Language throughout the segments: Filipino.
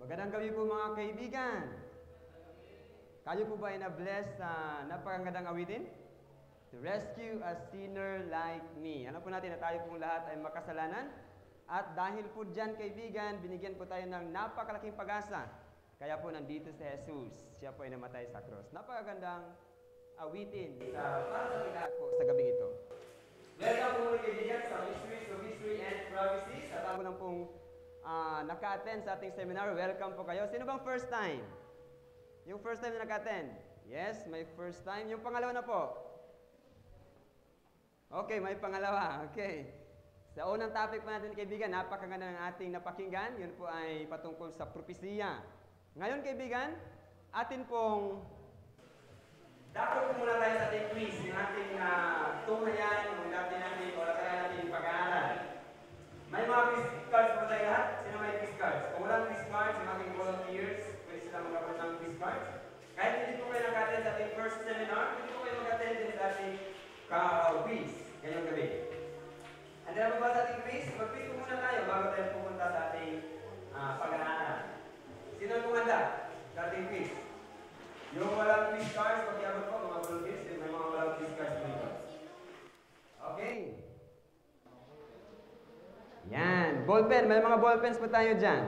Magandang gabi po mga kaibigan. Kayo po ba ay na-bless sa napakagandang awitin? To rescue a sinner like me. Alam po natin na tayo pong lahat ay makasalanan. At dahil po dyan kaibigan, binigyan po tayo ng napakalaking pag-asa. Kaya po nandito si Jesus. Siya po ay namatay sa cross. Napakagandang awitin para sa lahat po sa gabing ito. Welcome po mga kaibigan sa Mysteries of History and Prophecies. At ako lang pong naka-attend sa ating seminar. Welcome po kayo. Sino bang first time? Yung first time na naka-attend? Yes, may first time. Yung pangalawa na po? Okay, may pangalawa. Okay. Sa unang topic pa natin, kaibigan, napakaganda ng ating napakinggan. Yun po ay patungkol sa propesiya. Ngayon, kaibigan, atin pong dapat po muna tayo sa ating quiz. Yung ating tunghayan, yung dati natin, o kaya natin pag-aaral. May mga quiz cards po tayo lahat? Sino may quiz cards? Kung walang quiz cards, yung ating volunteers, pwede sila magkaroon ng quiz cards. Kahit hindi po kayo nag-attend sa ating first seminar, hindi po kayo mag-attend din sa ating quiz ngayong gabi. And then, ba sa ating quiz? Mag-quiz po muna tayo bago tayo pupunta sa ating pag-aaral. Sino ang pumanda sa ating quiz? Yung walang quiz cards, pag-iabot po, mga volunteers, may mga walang quiz cards po ito. Okay. Yan. Ballpen. May mga ballpens po tayo dyan.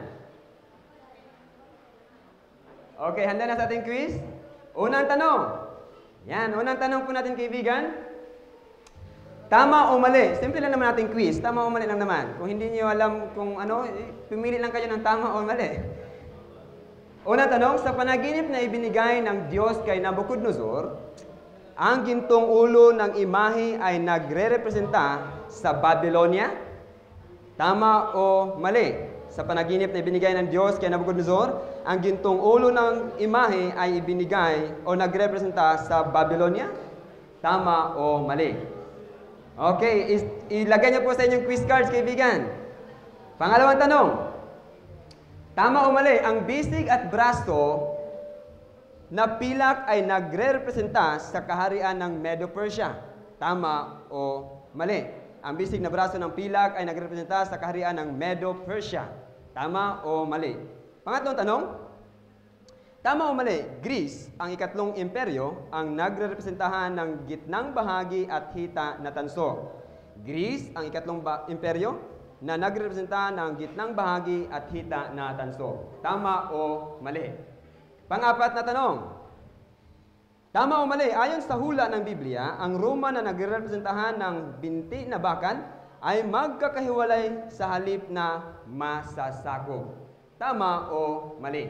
Okay, handa na sa ating quiz? Unang tanong. Yan. Unang tanong po natin, kaibigan. Tama o mali? Simple lang naman natin quiz. Tama o mali lang naman. Kung hindi niyo alam kung ano, pumili lang kayo ng tama o mali. Unang tanong, sa panaginip na ibinigay ng Diyos kay Nabucodonosor, ang gintong ulo ng imahe ay nagre-representa sa Babylonia? Tama o mali? Sa panaginip na ibinigay ng Diyos kay Nabucodonosor, ang gintong ulo ng imahe ay ibinigay o nagre-representa sa Babylonia? Tama o mali? Okay, ilagay niyo po sa inyong quiz cards, kaibigan. Pangalawang tanong. Tama o mali? Ang bisig at braso na pilak ay nagre-representa sa kaharian ng Medo-Persia. Tama o mali? Ang bisig na braso ng pilak ay nagre-representa sa kaharian ng Medo-Persia. Tama o mali? Pangatlong tanong. Tama o mali? Greece, ang ikatlong imperyo, ang nagre-representahan ng gitnang bahagi at hita na tanso. Greece, ang ikatlong imperyo, na nagre-representa ng gitnang bahagi at hita na tanso. Tama o mali? Pang-apat na tanong. Tama o mali? Ayon sa hula ng Biblia, ang Roma na nagre-representahan ng binti na bakal ay magkakahiwalay sa halip na masasakop. Tama o mali?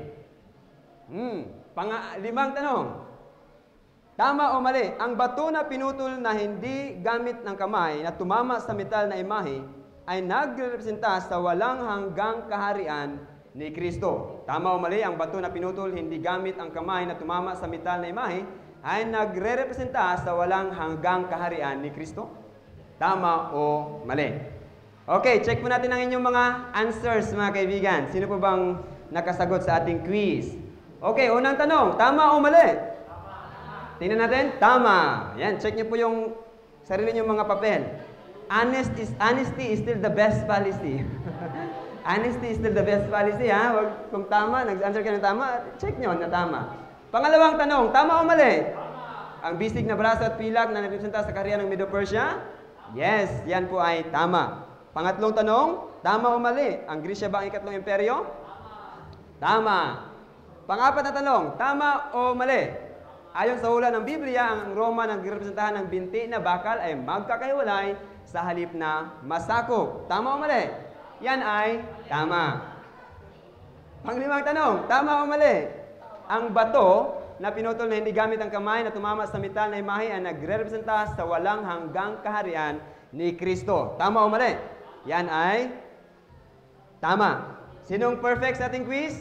Limang tanong. Tama o mali? Ang bato na pinutol na hindi gamit ng kamay na tumama sa metal na imahe ay nagre-representa sa walang hanggang kaharian ni Kristo. Tama o mali? Ang bato na pinutol hindi gamit ang kamay na tumama sa metal na imahe ay nagre-representa sa walang hanggang kaharian ni Kristo. Tama o mali? Okay, check po natin ang inyong mga answers, mga kaibigan. Sino po bang nakasagot sa ating quiz? Okay, unang tanong. Tama o mali? Tama. Tingnan natin. Tama. Yan, check niyo po yung sarili niyong mga papel. Honesty is still the best policy. Honesty is still the best policy, ha? Wag, kung tama, nag-answer ka ng tama, check nyo na tama. Pangalawang tanong, tama o mali? Tama. Ang bisig na braso at pilak na nagrepresenta sa kaharian ng Medo-Persia? Yes, yan po ay tama. Pangatlong tanong, tama o mali? Ang Grisya ba ang ikatlong imperyo? Tama. Tama. Pangapat na tanong, tama o mali? Ayon sa hula ng Biblia, ang Roma na nagrepresentahan ng binti na bakal ay magkakahiwalay sa halip na masakop. Tama o mali? Yan ay tama. Panglimang tanong, tama o mali? Ang bato na pinutol na hindi gamit ang kamay na tumama sa metal na imahe ay nagre-representa sa walang hanggang kaharian ni Kristo. Tama o mali? Yan ay tama. Sinong perfect sa ating quiz?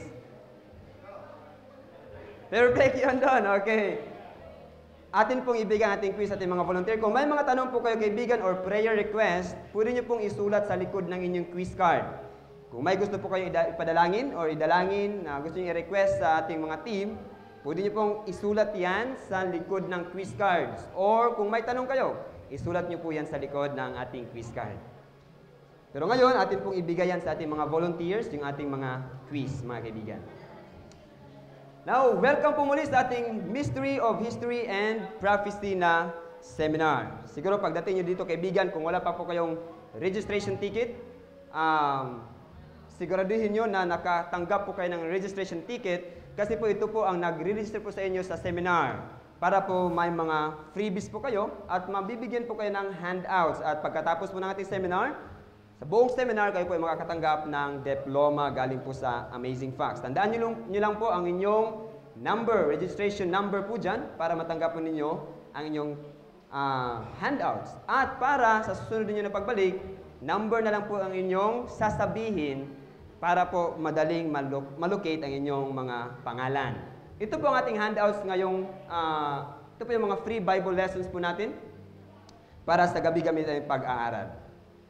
Perfect yun doon. Okay. Atin pong ibigay ating quiz sa ating mga volunteer. Kung may mga tanong po kayo, kaibigan, or prayer request, pwede nyo pong isulat sa likod ng inyong quiz card. Kung may gusto po kayo ipadalangin or idalangin na gusto nyo i-request sa ating mga team, pwede nyo pong isulat yan sa likod ng quiz cards. Or kung may tanong kayo, isulat nyo po yan sa likod ng ating quiz card. Pero ngayon, atin pong ibigay yan sa ating mga volunteers, yung ating mga quiz, mga kaibigan. Now, welcome po muli sa ating Mystery of History and Prophecy na seminar. Siguro pagdating nyo dito, kaibigan, kung wala pa po kayong registration ticket, siguraduhin nyo na nakatanggap po kayo ng registration ticket kasi po ito po ang nag-register po sa inyo sa seminar para po may mga freebies po kayo at mabibigyan po kayo ng handouts. At pagkatapos po ng ating seminar, sa buong seminar, kayo po ay makakatanggap ng diploma galing po sa Amazingfacts. Tandaan nyo lang po ang inyong number, registration number po dyan para matanggap po ninyo ang inyong handouts. At para sa susunod ninyo na pagbalik, number na lang po ang inyong sasabihin para po madaling malocate ang inyong mga pangalan. Ito po ang ating handouts ngayong, ito po yung mga free Bible lessons po natin para sa gabi-gabi ng pag-aaral.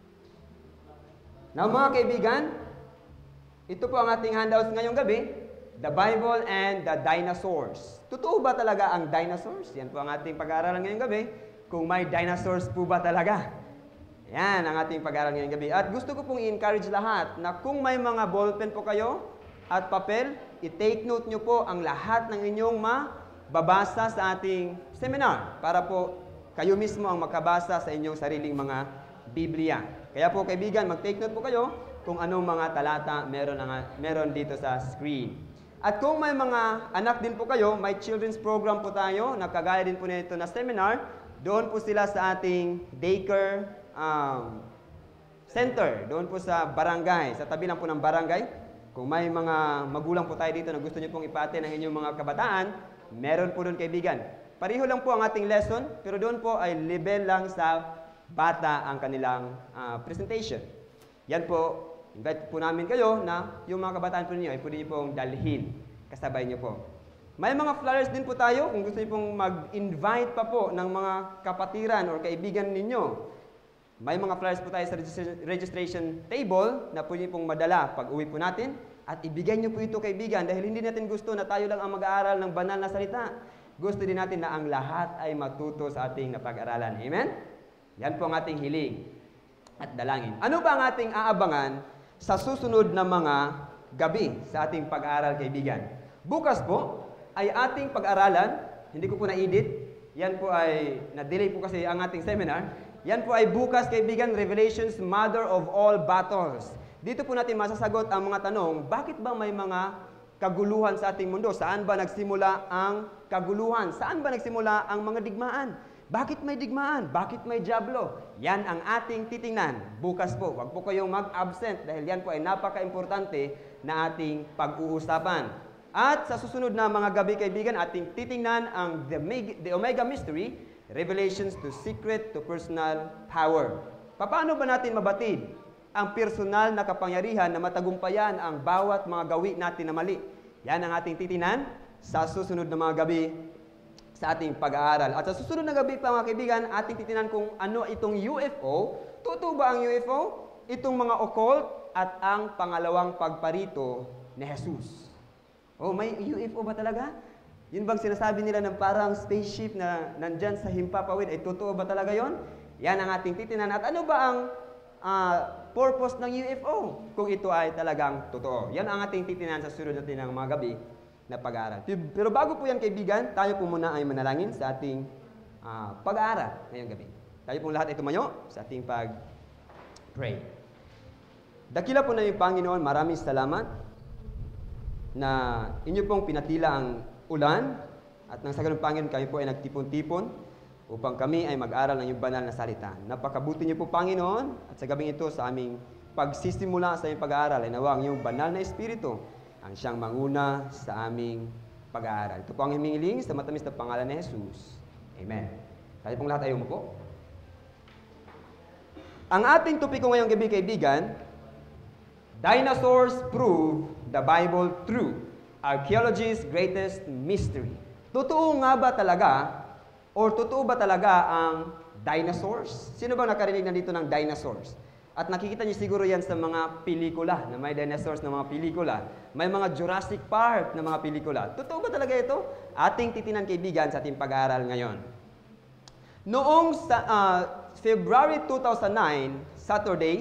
Now mga kaibigan, ito po ang ating handouts ngayong gabi, the Bible and the Dinasaurs. Totoo ba talaga ang dinosaurs? Yan po ang ating pag-aaralan ngayong gabi. Kung may dinosaurs po ba talaga? Yan ang ating pag-aaral ngayong gabi. At gusto ko pong i-encourage lahat na kung may mga ballpen po kayo at papel, i-take note nyo po ang lahat ng inyong mababasa sa ating seminar para po kayo mismo ang makabasa sa inyong sariling mga Biblia. Kaya po kaibigan, mag-take note po kayo kung anong mga talata meron dito sa screen. At kung may mga anak din po kayo, may children's program po tayo, nakagaya din po nito na seminar, doon po sila sa ating daycare center, doon po sa barangay, sa tabi lang po ng barangay. Kung may mga magulang po tayo dito na gusto nyo pong ipaaten ang inyong mga kabataan, meron po doon kaibigan. Pareho lang po ang ating lesson, pero doon po ay level lang sa bata ang kanilang presentation. Yan po, invite po namin kayo na yung mga kabataan po ninyo ay pwede nyo pong dalhin. Kasabay nyo po. May mga flyers din po tayo kung gusto nyo pong mag-invite pa po ng mga kapatiran or kaibigan ninyo. May mga flyers po tayo sa registration table na pwede nyo pong madala pag uwi po natin. At ibigay nyo po ito kaibigan dahil hindi natin gusto na tayo lang ang mag-aaral ng banal na salita. Gusto din natin na ang lahat ay matuto sa ating napag-aralan. Amen? Yan po ang ating hiling at dalangin. Ano ba ang ating aabangan sa susunod na mga gabi sa ating pag-aaral, kaibigan? Bukas po ay ating pag-aralan, hindi ko po na-edit, yan po ay, na-delay po kasi ang ating seminar, yan po ay bukas, kaibigan, Revelations, Mother of All Battles. Dito po natin masasagot ang mga tanong, bakit ba may mga kaguluhan sa ating mundo? Saan ba nagsimula ang kaguluhan? Saan ba nagsimula ang mga digmaan? Bakit may digmaan? Bakit may dyablo? Yan ang ating titingnan. Bukas po, wag po kayong mag-absent dahil yan po ay napaka-importante na ating pag-uusapan. At sa susunod na mga gabi, kaibigan, ating titingnan ang the Omega Mystery, Revelations to Secret to Personal Power. Paano ba natin mabatid ang personal na kapangyarihan na matagumpayan ang bawat mga gawi natin na mali? Yan ang ating titingnan sa susunod na mga gabi sa ating pag-aaral. At sa susunod na gabi pa mga kaibigan, ating titinan kung ano itong UFO. Totoo ba ang UFO? Itong mga occult at ang pangalawang pagparito ni Jesus. Oh, may UFO ba talaga? Yun bang sinasabi nila ng parang spaceship na nandyan sa himpapawid? Ay totoo ba talaga yon? Yan ang ating titinan. At ano ba ang purpose ng UFO? Kung ito ay talagang totoo. Yan ang ating titinan sa susunod natin ng mga gabi na pag-aaral. Pero bago po yan kaibigan, tayo po muna ay manalangin sa ating pag-aaral ngayong gabi. Tayo pong lahat ay tumayo sa ating pag-pray. Dakila po na yung Panginoon, maraming salamat na inyo pong pinatila ang ulan at nang sa ganun Panginoon kami po ay nagtipon-tipon upang kami ay mag-aral ng iyong banal na salita. Napakabuti niyo po Panginoon at sa gabing ito sa aming pagsisimula sa iyong pag-aaral ay nawang iyong banal na Espiritu ang siyang manguna sa aming pag-aaral. Ito po ang himihiling sa matamis na pangalan ni Jesus. Amen. Tayo pong lahat ay umupo. Ang ating topiko ngayong gabi, kaibigan, Dinosaurs Prove the Bible True. Archaeology's Greatest Mystery. Totoo nga ba talaga or totoo ba talaga ang dinosaurs? Sino bang nakarinig na dito ng dinosaurs? At nakikita niyo siguro yan sa mga pelikula, na may dinosaurs na mga pelikula. May mga Jurassic Park na mga pelikula. Totoo ba talaga ito? Ating titinan kaibigan sa ating pag-aaral ngayon. Noong February 2009, Saturday,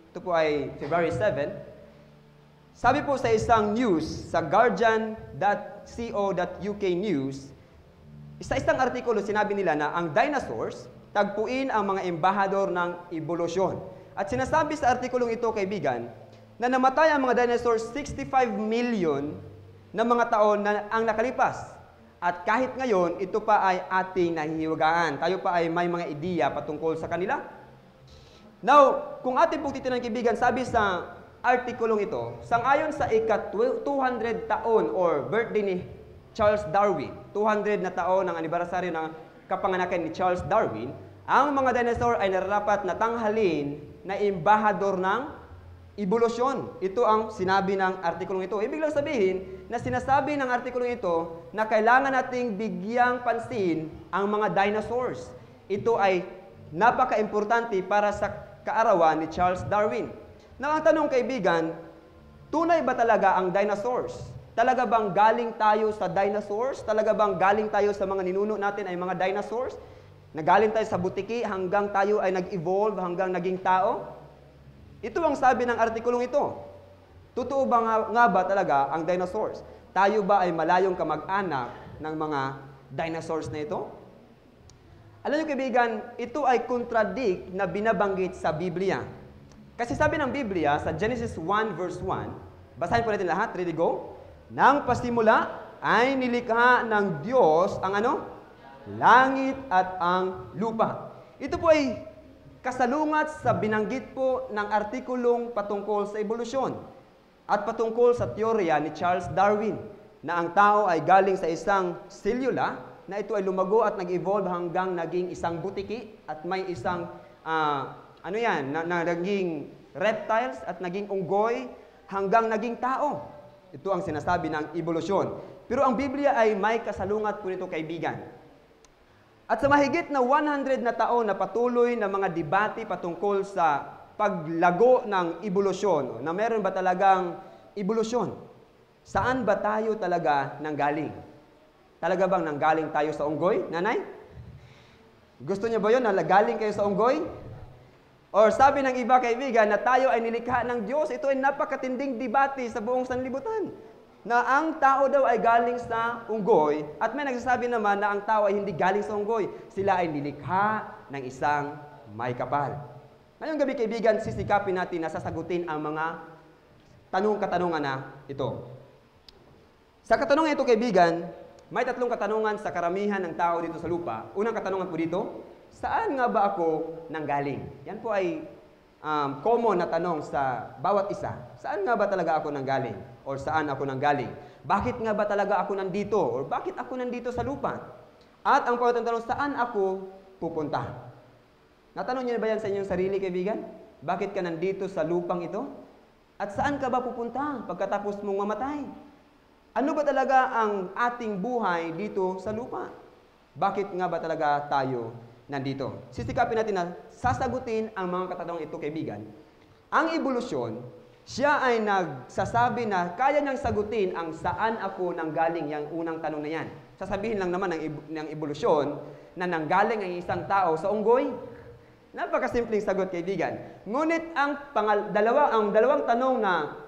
ito po ay February 7, sabi po sa isang news, sa guardian.co.uk news, sa isang artikulo sinabi nila na ang dinosaurs, tagpuin ang mga embahador ng evolusyon. At sinasabi sa artikulong ito, kaibigan, na namatay ang mga dinosaurs 65 million na mga taon na ang nakalipas. At kahit ngayon, ito pa ay ating nahihiwagaan. Tayo pa ay may mga ideya patungkol sa kanila. Now, kung ating pong titinan, kaibigan, sabi sa artikulong ito, sangayon sa ika-200 taon or birthday ni Charles Darwin, 200 na taon ang anibersaryo ng kapanganakan ni Charles Darwin, ang mga dinosaur ay nararapat na tanghalin na embahador ng evolusyon. Ito ang sinabi ng artikulong ito. Ibig lang sabihin na sinasabi ng artikulong ito na kailangan nating bigyang pansin ang mga dinosaurs. Ito ay napaka-importante para sa kaarawan ni Charles Darwin. Na ang tanong, kaibigan, tunay ba talaga ang dinosaurs? Talaga bang galing tayo sa dinosaurs? Talaga bang galing tayo sa mga ninuno natin ay mga dinosaurs? Nagaling tayo sa butiki hanggang tayo ay nag-evolve, hanggang naging tao? Ito ang sabi ng artikulong ito. Totoo ba nga ba talaga ang dinosaurs? Tayo ba ay malayong kamag-anak ng mga dinosaurs na ito? Alam niyo, kaibigan, ito ay contradict na binabanggit sa Biblia. Kasi sabi ng Biblia sa Genesis 1 verse 1, basahin po natin lahat, ready, go. Nang pasimula ay nilikha ng Diyos ang ano? Langit at ang lupa. Ito po ay kasalungat sa binanggit po ng artikulong patungkol sa evolusyon at patungkol sa teorya ni Charles Darwin na ang tao ay galing sa isang selula na ito ay lumago at nag-evolve hanggang naging isang butiki at may isang naging reptiles at naging unggoy hanggang naging tao. Ito ang sinasabi ng evolusyon. Pero ang Biblia ay may kasalungat po nito, kaibigan. At sa mahigit na 100 na taon na patuloy na mga debate patungkol sa paglago ng evolusyon, na meron ba talagang evolusyon? Saan ba tayo talaga nanggaling? Talaga bang nanggaling tayo sa unggoy, nanay? Gusto niyo ba yun na galing kayo sa unggoy? Or sabi ng iba, kaibigan, na tayo ay nilikha ng Diyos? Ito ay napakatinding debate sa buong sanlibutan. Na ang tao daw ay galing sa unggoy, at may nagsasabi naman na ang tao ay hindi galing sa unggoy. Sila ay nilikha ng isang may kapal. Ngayong gabi, kaibigan, sisikapin natin na sasagutin ang mga katanungan na ito. Sa katanungan ito, kaibigan, may tatlong katanungan sa karamihan ng tao dito sa lupa. Unang katanungan po dito, saan nga ba ako nanggaling? Yan po ay common na tanong sa bawat isa. Saan nga ba talaga ako nanggaling? Or saan ako nanggaling? Bakit nga ba talaga ako nandito? Or bakit ako nandito sa lupa? At ang pangatang tanong, saan ako pupunta? Natanong niyo ba yan sa inyong sarili, kaibigan? Bakit ka nandito sa lupang ito? At saan ka ba pupunta pagkatapos mong mamatay? Ano ba talaga ang ating buhay dito sa lupa? Bakit nga ba talaga tayo nandito? Sisikapin natin na sasagutin ang mga katanungan ito, kaibigan. Ang evolusyon, siya ay nagsasabi na kaya niyang sagutin ang saan ako nanggaling, yung unang tanong na yan. Sasabihin lang naman ng evolusyon na nanggaling ang isang tao sa unggoy. Napakasimpleng sagot, kaibigan. Ngunit ang dalawang tanong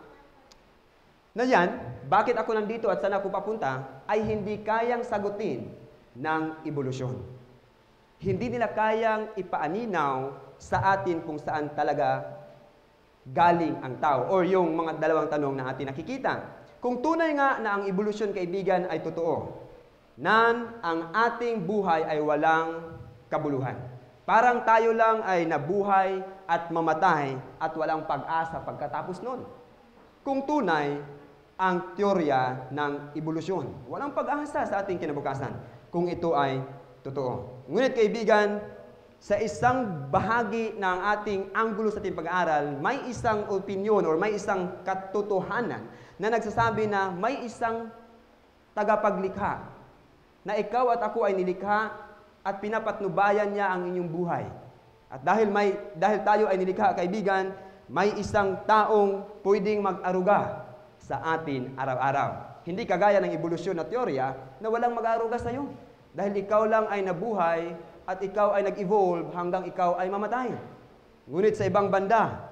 na yan, bakit ako nandito at saan ako papunta, ay hindi kayang sagutin ng evolusyon. Hindi nila kayang ipaaninaw sa atin kung saan talaga galing ang tao, or yung mga dalawang tanong na atin nakikita. Kung tunay nga na ang evolusyon, kaibigan, ay totoo, nan ang ating buhay ay walang kabuluhan. Parang tayo lang ay nabuhay at mamatay at walang pag-asa pagkatapos nun. Kung tunay ang teorya ng evolusyon, walang pag-asa sa ating kinabukasan kung ito ay totoo. Ngunit, kaibigan, sa isang bahagi ng ating anggulo sa ating pag-aaral, may isang opinion or may isang katotohanan na nagsasabi na may isang tagapaglikha na ikaw at ako ay nilikha at pinapatnubayan niya ang inyong buhay. At dahil tayo ay nilikha, kaibigan, may isang taong pwedeng mag-aruga sa atin araw-araw. Hindi kagaya ng evolusyon na teorya na walang mag-aaruga sa iyo. Dahil ikaw lang ay nabuhay at ikaw ay nag-evolve hanggang ikaw ay mamatay. Ngunit sa ibang banda,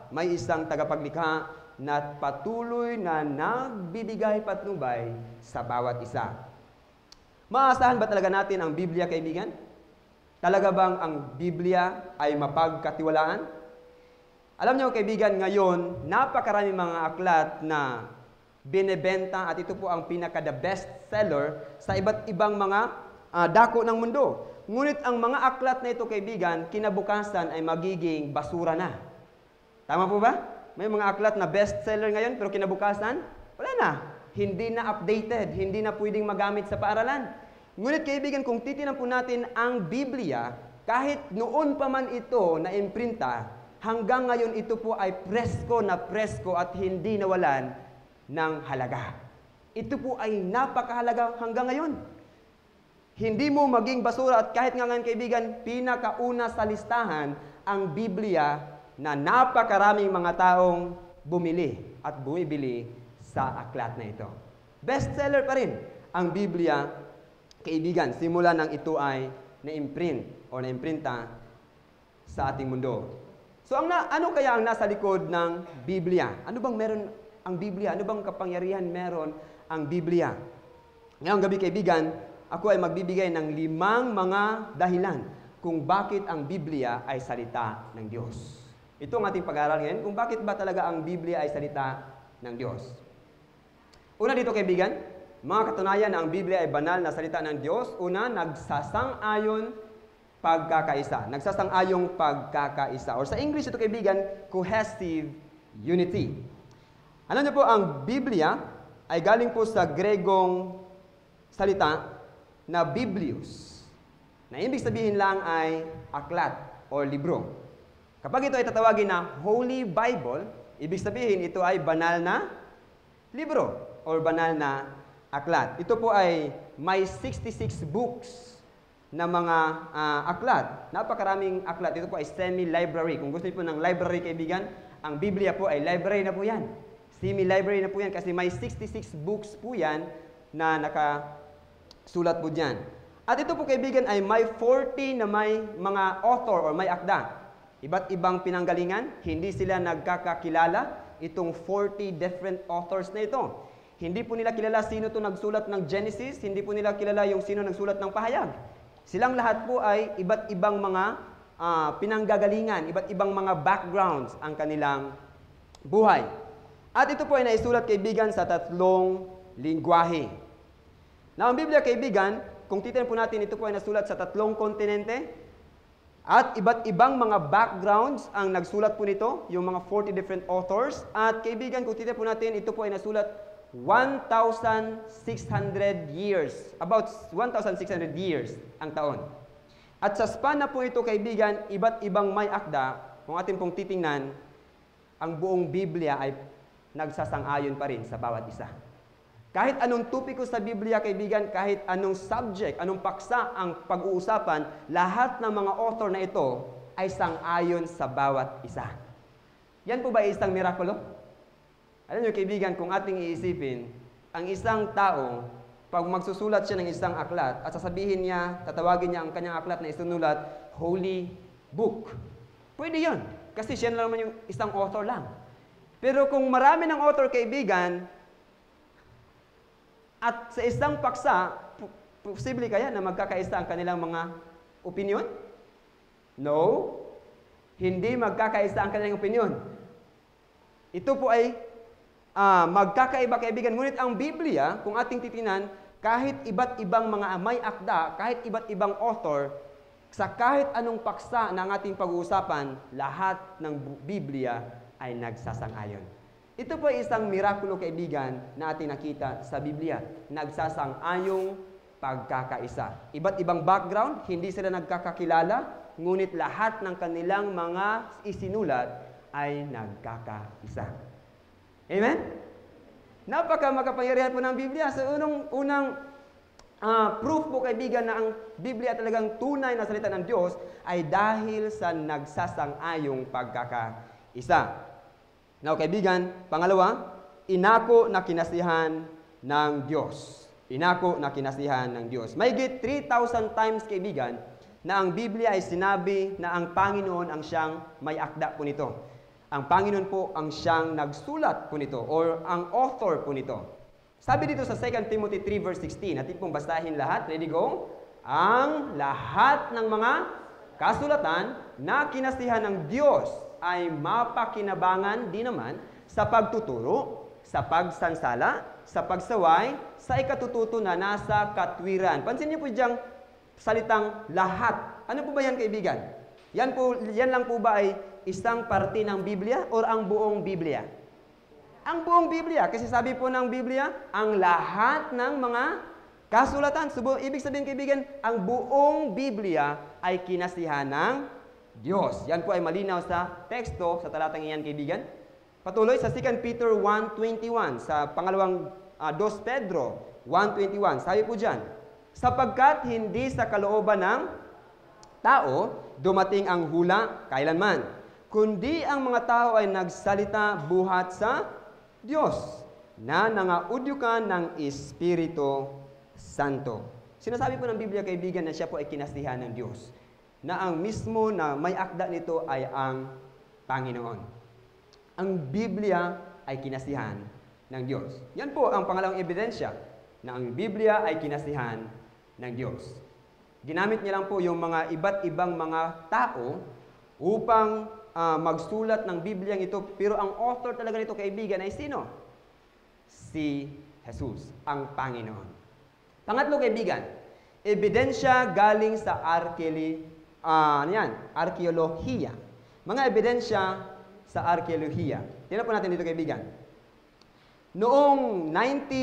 may isang tagapaglikha na patuloy na nagbibigay patnubay sa bawat isa. Maasahan ba talaga natin ang Biblia, kaibigan? Talaga bang ang Biblia ay mapagkatiwalaan? Alam niyo, kaibigan, ngayon, napakaraming mga aklat na binebenta at ito po ang pinaka-the best seller sa iba't ibang mga dako ng mundo. Ngunit ang mga aklat na ito, kaibigan, kinabukasan ay magiging basura na. Tama po ba? May mga aklat na best seller ngayon pero kinabukasan, wala na. Hindi na updated, hindi na pwedeng magamit sa paaralan. Ngunit kaibigan, kung titinan po natin ang Biblia, kahit noon pa man ito na imprinta, hanggang ngayon ito po ay presko na presko at hindi nawalan ng halaga. Ito po ay napakahalaga hanggang ngayon. Hindi mo maging basura at kahit nga ngayon, kaibigan, pinakauna sa listahan ang Biblia na napakaraming mga taong bumili at bumibili sa aklat na ito. Bestseller pa rin ang Biblia, kaibigan, simula nang ito ay na-imprint o na-imprinta sa ating mundo. So ano kaya ang nasa likod ng Biblia? Ano bang meron ang Biblia? Ano bang kapangyarihan meron ang Biblia? Ngayong gabi, kaibigan, ako ay magbibigay ng 5 mga dahilan kung bakit ang Biblia ay salita ng Diyos. Ito ang ating pag-aaral ngayon, kung bakit ba talaga ang Biblia ay salita ng Diyos. Una dito, kaibigan, mga katunayan na ang Biblia ay banal na salita ng Diyos. Una, nagsasang-ayon pagkakaisa. Nagsasang-ayong pagkakaisa. Or sa English ito, kaibigan, cohesive unity. Alam niyo po, ang Biblia ay galing po sa Gregong salita na Biblios, na ibig sabihin lang ay aklat o libro. Kapag ito ay tatawagin na Holy Bible, ibig sabihin ito ay banal na libro o banal na aklat. Ito po ay may 66 books na mga aklat. Napakaraming aklat. Ito po ay semi-library. Kung gusto niyo po ng library, kaibigan, ang Biblia po ay library na po yan. Semi-library na po yan kasi may 66 books po yan na nakasulat po dyan. At ito po, kaibigan, ay may 40 na may mga author or may akda. Iba't ibang pinanggalingan, hindi sila nagkakakilala, itong 40 different authors na ito. Hindi po nila kilala sino to nagsulat ng Genesis, hindi po nila kilala yung sino nagsulat ng Pahayag. Silang lahat po ay iba't ibang mga pinanggagalingan, iba't ibang mga backgrounds ang kanilang buhay. At ito po ay naisulat, kaibigan, sa 3 lingwahe. Na ang Biblia, kaibigan, kung titignan po natin, ito po ay nasulat sa 3 kontinente at iba't ibang mga backgrounds ang nagsulat po nito, yung mga 40 different authors. At kaibigan, kung titignan po natin, ito po ay nasulat 1,600 years, about 1,600 years ang taon. At sa span na po ito, kaibigan, iba't ibang may akda, kung atin pong titingnan, ang buong Biblia ay nagsasang-ayon pa rin sa bawat isa. Kahit anong topiko sa Biblia, kaibigan, kahit anong subject, anong paksa ang pag-uusapan, lahat ng mga author na ito ay sang-ayon sa bawat isa. Yan po ba isang mirakulo? Alam niyo, kaibigan, kung ating iisipin, ang isang tao, pag magsusulat siya ng isang aklat, at sasabihin niya, tatawagin niya ang kanyang aklat na isinulat, Holy Book. Pwede yun, kasi siya na naman yung isang author lang. Pero kung marami ng author, kaibigan, at sa isang paksa, posible kaya na magkakaisa ang kanilang mga opinion? No, hindi magkakaisa ang kanilang opinion. Ito po ay magkakaiba, kaibigan. Ngunit ang Biblia, kung ating titinan, kahit iba't ibang mga may akda, kahit iba't ibang author, sa kahit anong paksa ng ating pag-uusapan, lahat ng Biblia ay nagsasang-ayon. Ito po ay isang mirakulo, kaibigan, na ating nakita sa Biblia. Nagsasang-ayong pagkakaisa. Iba't ibang background, hindi sila nagkakakilala, ngunit lahat ng kanilang mga isinulat ay nagkakaisa. Amen? Napaka-makapangyarihan po ng Biblia. So, unang proof po, kaibigan, na ang Biblia talagang tunay na salita ng Diyos ay dahil sa nagsasang-ayong pagkakaisa. Now, kaibigan, pangalawa, inako na kinasihan ng Diyos. Inako na kinasihan ng Diyos. Mahigit 3,000 times, kaibigan, na ang Biblia ay sinabi na ang Panginoon ang siyang may akda po nito. Ang Panginoon po ang siyang nagsulat po nito or ang author po nito. Sabi dito sa 2 Timothy 3 verse 16, natin pong basahin lahat. Ready, go? Ang lahat ng mga kasulatan na kinasihan ng Diyos ay mapakinabangan din naman sa pagtuturo, sa pagsansala, sa pagsaway, sa ikatututo na nasa katwiran. Pansin niyo po diyang salitang lahat. Ano po ba yan, kaibigan? Yan lang po ba ay isang parte ng Biblia or ang buong Biblia? Ang buong Biblia. Kasi sabi po ng Biblia, ang lahat ng mga kasulatan. Ibig sabihin, kaibigan, ang buong Biblia ay kinasihan ng Diyos. Yan po ay malinaw sa teksto, sa talatang iyan, kaibigan. Patuloy sa 2 Peter 1:21, sa pangalawang 2 Pedro 1:21, sabi po dyan, sapagkat hindi sa kalooban ng tao dumating ang hula kailanman, kundi ang mga tao ay nagsalita buhat sa Diyos na nangaudyukan ng Espiritu Santo. Sinasabi po ng Biblia, kaibigan, na siya po ay kinasihan ng Diyos, na ang mismo na may akda nito ay ang Panginoon. Ang Biblia ay kinasihan ng Diyos. Yan po ang pangalawang ebidensya na ang Biblia ay kinasihan ng Diyos. Ginamit niya lang po yung mga iba't ibang mga tao upang magsulat ng Biblia ito, pero ang author talaga nito, kaibigan, ay sino? Si Jesus, ang Panginoon. Pangatlo, kaibigan, ebidensya galing sa arkeolohiya. Mga ebidensya sa arkeolohiya. Tingnan po natin dito, kaibigan. Noong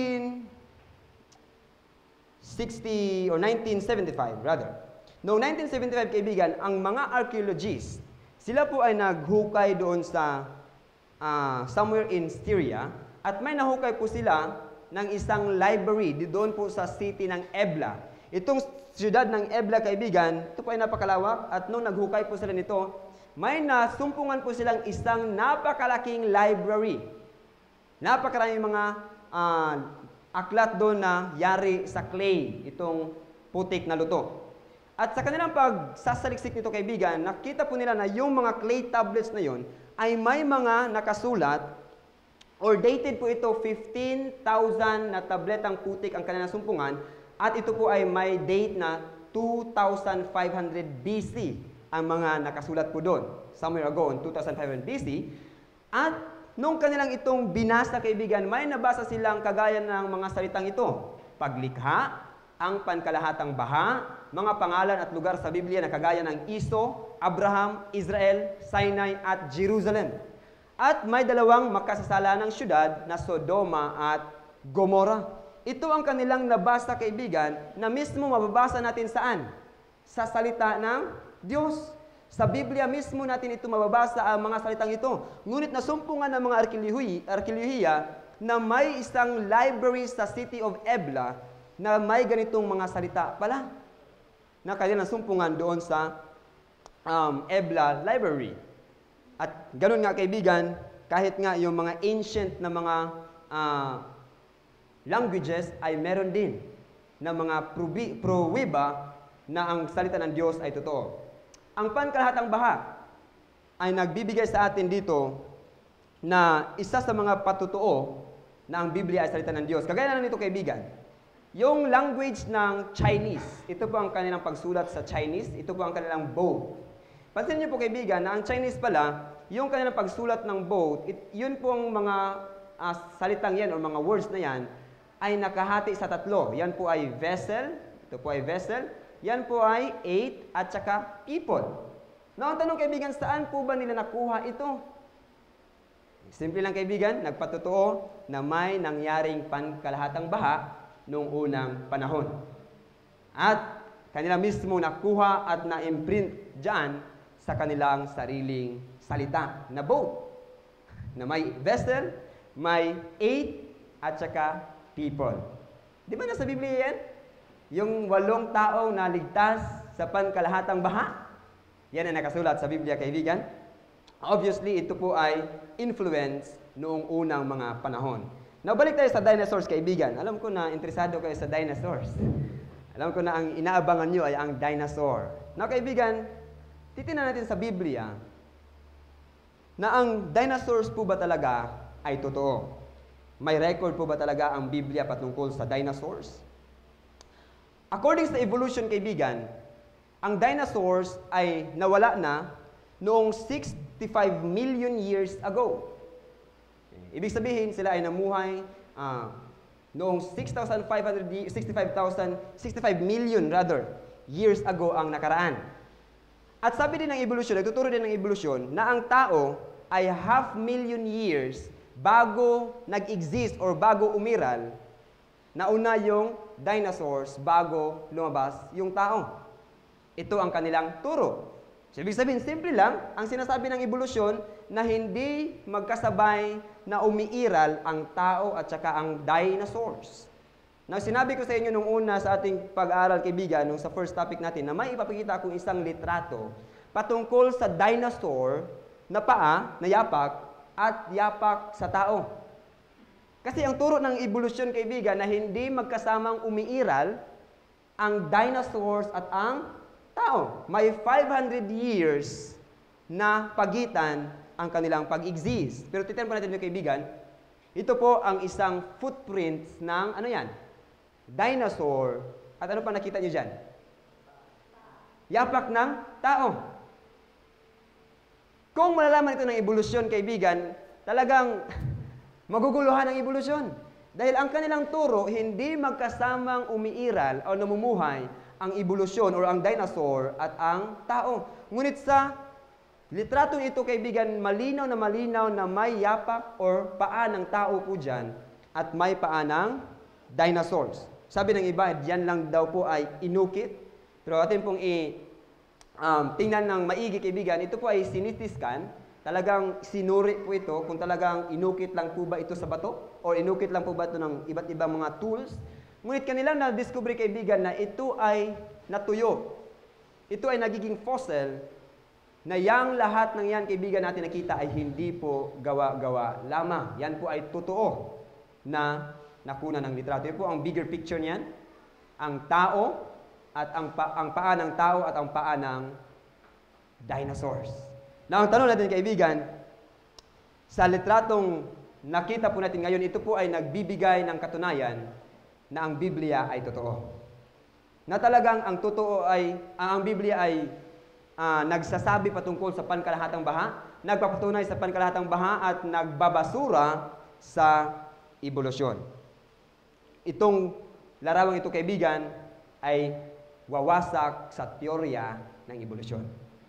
1960 or 1975 rather. Noong 1975, kaibigan, ang mga archaeologists, sila po ay naghukay doon sa somewhere in Syria, at may nahukay po sila ng isang library doon po sa city ng Ebla. Itong siyudad ng Ebla, kaibigan, ito po ay napakalawak, at nung naghukay po sila nito, may nasumpungan po silang isang napakalaking library. Napakaraming mga aklat doon na yari sa clay, itong putik na luto. At sa kanilang pagsasaliksik nito, kaibigan, nakita po nila na yung mga clay tablets na yon ay may mga nakasulat, or dated po ito, 15,000 na tabletang putik ang kanilang sumpungan, at ito po ay may date na 2,500 BC ang mga nakasulat po doon, somewhere ago in 2,500 BC. At nung kanilang itong binasa, kaibigan, may nabasa silang kagaya ng mga salitang ito: paglikha, ang pankalahatang baha, mga pangalan at lugar sa Biblia na kagaya ng Iso, Abraham, Israel, Sinai at Jerusalem. At may dalawang makasasala ng syudad na Sodoma at Gomora. Ito ang kanilang nabasa, kaibigan, na mismo mababasa natin saan? Sa salita ng Diyos. Sa Biblia mismo natin ito mababasa ang mga salitang ito. Ngunit nasumpungan ng mga arkeolohiya na may isang library sa city of Ebla na may ganitong mga salita pala, na kanilang sumpungan doon sa Ebla Library. At ganun nga, kaibigan, kahit nga yung mga ancient na mga languages ay meron din na mga pruwiba na ang salita ng Diyos ay totoo. Ang pankalahatang baha ay nagbibigay sa atin dito na isa sa mga patutuo na ang Biblia ay salita ng Diyos. Kagaya na nito, kaibigan, yung language ng Chinese, ito po ang kanilang pagsulat sa Chinese, ito po ang kanilang boat. Pansin niyo po, kaibigan, na ang Chinese pala, yung kanilang pagsulat ng boat, yun po ang mga salitang yan o mga words na yan ay nakahati sa tatlo. Yan po ay vessel, ito po ay vessel, yan po ay eight at saka people. Now, ang tanong, kaibigan, saan po ba nila nakuha ito? Simple lang, kaibigan, nagpatotoo na may nangyaring pankalahatang baha noong unang panahon. At kanila mismo nakuha at na-imprint dyan sa kanilang sariling salita na boat, na may vessel, may eight at saka people. Di ba nasa Biblia yan? Yung 8 taong naligtas sa pankalahatang baha, yan ang nakasulat sa Biblia, kaibigan. Obviously, ito po ay influence noong unang mga panahon. Now, balik tayo sa dinosaurs, kaibigan. Alam ko na interesado kayo sa dinosaurs. Alam ko na ang inaabangan nyo ay ang dinosaur. Now, kaibigan, titingnan natin sa Biblia na ang dinosaurs po ba talaga ay totoo? May record po ba talaga ang Biblia patungkol sa dinosaurs? According sa evolution, kaibigan, ang dinosaurs ay nawala na noong 65 million years ago. Ibig sabihin, sila ay namuhay noong 65 million years ago ang nakaraan. At sabi din ng evolution, nagtuturo din ng evolution, na ang tao ay 500,000 years bago nag-exist or bago umiral, nauna yung dinosaurs bago lumabas yung tao. Ito ang kanilang turo. So, ibig sabihin, simple lang, ang sinasabi ng evolusyon na hindi magkasabay na umiiral ang tao at saka ang dinosaurs. Now, sinabi ko sa inyo nung una sa ating pag-aaral, kaibigan, nung sa first topic natin, na may ipapakita akong isang litrato patungkol sa dinosaur na paa, na yapak, at yapak sa tao. Kasi ang turo ng evolusyon, kaibigan, na hindi magkasamang umiiral ang dinosaurs at ang tao. May 500 years na pagitan ang kanilang pag-exist. Pero titignan po natin yung kaibigan, ito po ang isang footprint ng, ano yan? Dinosaur. At ano pa nakita niyo dyan? Yapak ng tao. Kung malalaman ito ng evolusyon, kaibigan, talagang maguguluhan ang evolusyon. Dahil ang kanilang turo, hindi magkasamang umiiral o namumuhay ang evolusyon o ang dinosaur at ang tao. Ngunit sa litratong ito, kaibigan, malinaw na may yapak or paa ng tao po dyan at may paa ng dinosaurs. Sabi ng iba, diyan lang daw po ay inukit. Pero atin pong tingnan ng maigi, kaibigan, ito po ay sinitiskan. Talagang sinuri po ito kung talagang inukit lang po ba ito sa bato o inukit lang po ba ito ng iba't ibang mga tools. Ngunit kanilang na-discover, kaibigan, na ito ay natuyo. Ito ay nagiging fossil na yang lahat ng yan, kaibigan, natin nakita ay hindi po gawa-gawa lamang. Yan po ay totoo na nakuna ng litrato. Yan po ang bigger picture niyan. Ang tao at ang paa ng tao at ang paa ng dinosaurs. Now, ang tanong natin, kaibigan, sa litratong nakita po natin ngayon, ito po ay nagbibigay ng katunayan na ang Biblia ay totoo. Na talagang ang totoo ay, ang Biblia ay nagsasabi patungkol sa pankalahatang baha, nagpapatunay sa pankalahatang baha at nagbabasura sa evolusyon. Itong larawang ito, kaibigan, ay wawasak sa teorya ng evolusyon.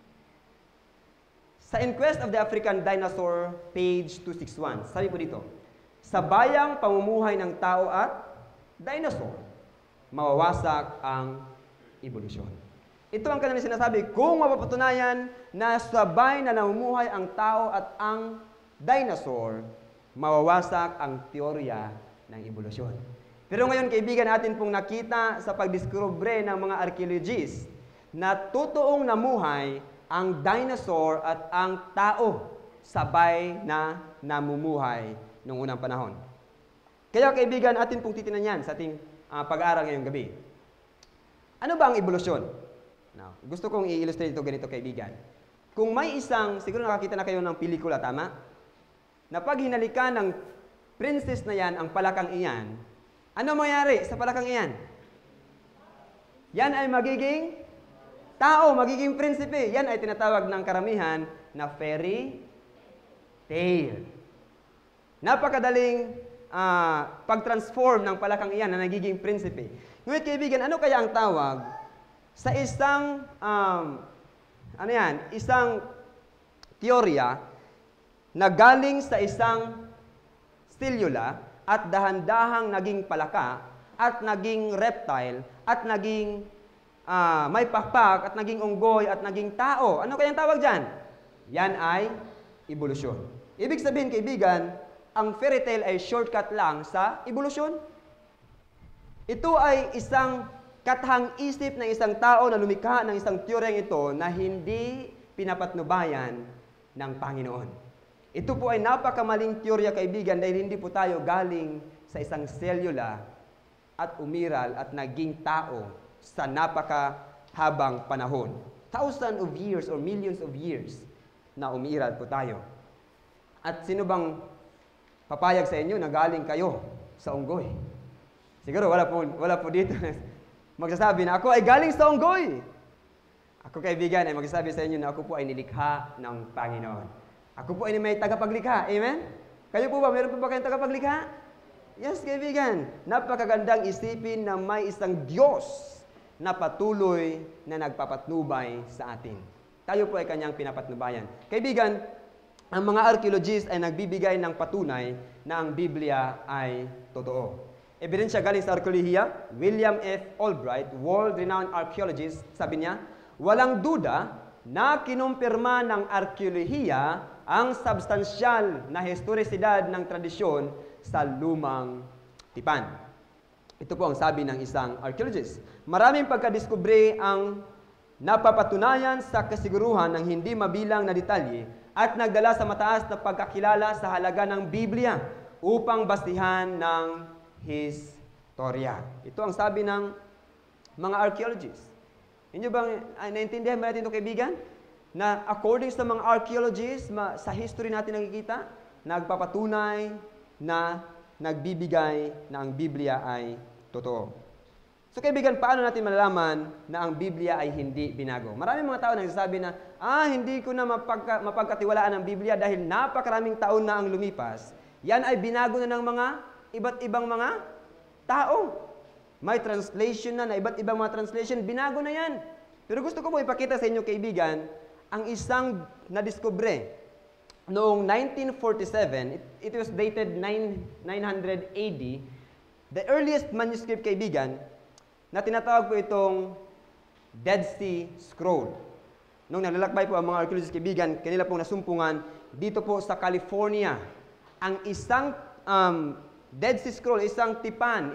Sa In Quest of the African Dinosaur, page 261, sabi po dito, sa bayang pamumuhay ng tao at dinosaur, mawawasak ang evolusyon. Ito ang kanilang sinasabi, kung mapapatunayan na sabay na namumuhay ang tao at ang dinosaur, mawawasak ang teorya ng evolusyon. Pero ngayon, kaibigan, natin pong nakita sa pagdiskubre ng mga archaeologists na totoong namuhay ang dinosaur at ang tao sabay na namumuhay noong unang panahon. Kaya, kaibigan, atin pong titinan yan sa ating pag-aaral ngayong gabi. Ano ba ang evolusyon? Now, gusto kong i-illustrate ito ganito, kaibigan. Kung may isang, siguro nakakita na kayo ng pelikula, tama? Na pag hinalikan ng princess na yan, ang palakang iyan, ano mangyari sa palakang iyan? Yan ay magiging tao, magiging prinsipe. Yan ay tinatawag ng karamihan na fairy tale. Napakadaling pag-transform ng palakang iyan na nagiging prinsipe. Ngunit, kaibigan, ano kaya ang tawag sa isang isang teorya na galing sa isang stelyula at dahan-dahang naging palaka at naging reptile at naging may pakpak at naging unggoy at naging tao. Ano kayang tawag dyan? Yan ay evolusyon. Ibig sabihin, kaibigan, ang fairy tale ay shortcut lang sa evolusyon. Ito ay isang kathang-isip ng isang tao na lumikha ng isang teoryang ito na hindi pinapatnubayan ng Panginoon. Ito po ay napakamaling teorya, kaibigan, dahil hindi po tayo galing sa isang selula at umiral at naging tao sa napakahabang panahon. Thousands of years or millions of years na umiral po tayo. At sino bang papayag sa inyo na galing kayo sa unggoy? Siguro wala po dito magsasabi na ako ay galing sa unggoy. Ako, kaibigan, ay magsasabi sa inyo na ako po ay nilikha ng Panginoon. Ako po ay may tagapaglikha. Amen? Kayo po ba? Meron po ba kayong tagapaglikha? Yes, kaibigan. Napakagandang isipin na may isang Diyos na patuloy na nagpapatnubay sa atin. Tayo po ay kanyang pinapatnubayan. Kaibigan, ang mga archaeologists ay nagbibigay ng patunay na ang Biblia ay totoo. Ebidensya galing sa arkeolohiya, William F. Albright, world-renowned archaeologist, sabi niya, walang duda na kinumpirma ng arkeolohiya ang substansyal na historisidad ng tradisyon sa lumang tipan. Ito po ang sabi ng isang archaeologist. Maraming pagkadiskubre ang napapatunayan sa kasiguruhan ng hindi mabilang na detalye at nagdala sa mataas na pagkakilala sa halaga ng Biblia upang bastihan ng historia. Ito ang sabi ng mga archaeologists. Hindi bang naintindihan ba natin ito, kaibigan? Na according sa mga archaeologists, sa history natin nakikita, nagpapatunay na nagbibigay na ang Biblia ay totoo. So kaibigan, paano natin malalaman na ang Biblia ay hindi binago? Maraming mga tao nagsasabi na, hindi ko na mapagkatiwalaan ang Biblia dahil napakaraming taon na ang lumipas. Yan ay binago na ng mga iba't ibang mga tao. May translation na iba't ibang mga translation, binago na yan. Pero gusto ko po ipakita sa inyo, kaibigan, ang isang nadiskubre noong 1947, it was dated 900 AD, the earliest manuscript, kaibigan, na tinatawag po itong Dead Sea Scroll. Nung nalalakbay po ang mga archaeologists, kaibigan, kanila pong nasumpungan dito po sa California. Ang isang Dead Sea Scroll, isang tipan,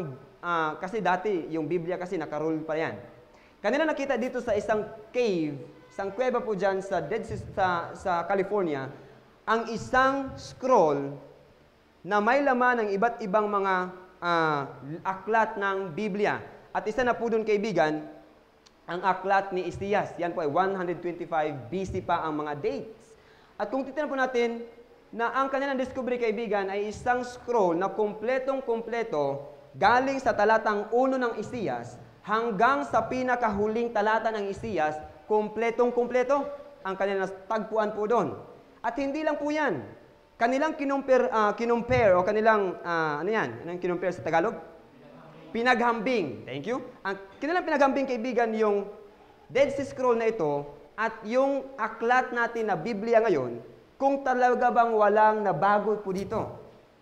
kasi dati yung Biblia kasi nakaroll pa yan. Kanila nakita dito sa isang cave, isang kuweba po dyan sa Dead Sea, sa California, ang isang scroll na may laman ng iba't ibang mga aklat ng Biblia. At isa na po doon, kaibigan, ang aklat ni Isias. Yan po ay 125 BC pa ang mga dates. At kung titignan po natin na ang kanilang discovery, kaibigan, ay isang scroll na kumpletong-kumpleto galing sa talatang 1 ng Isias hanggang sa pinakahuling talata ng Isias, kumpletong-kumpleto ang kanilang tagpuan po doon. At hindi lang po yan. Kanilang kinumpare o kanilang, anong kinumpare sa Tagalog? Pinaghambing. Thank you. Ang kanilang pinaghambing, kaibigan, yung Dead Sea Scroll na ito at yung aklat natin na Biblia ngayon, kung talaga bang walang nabago po dito.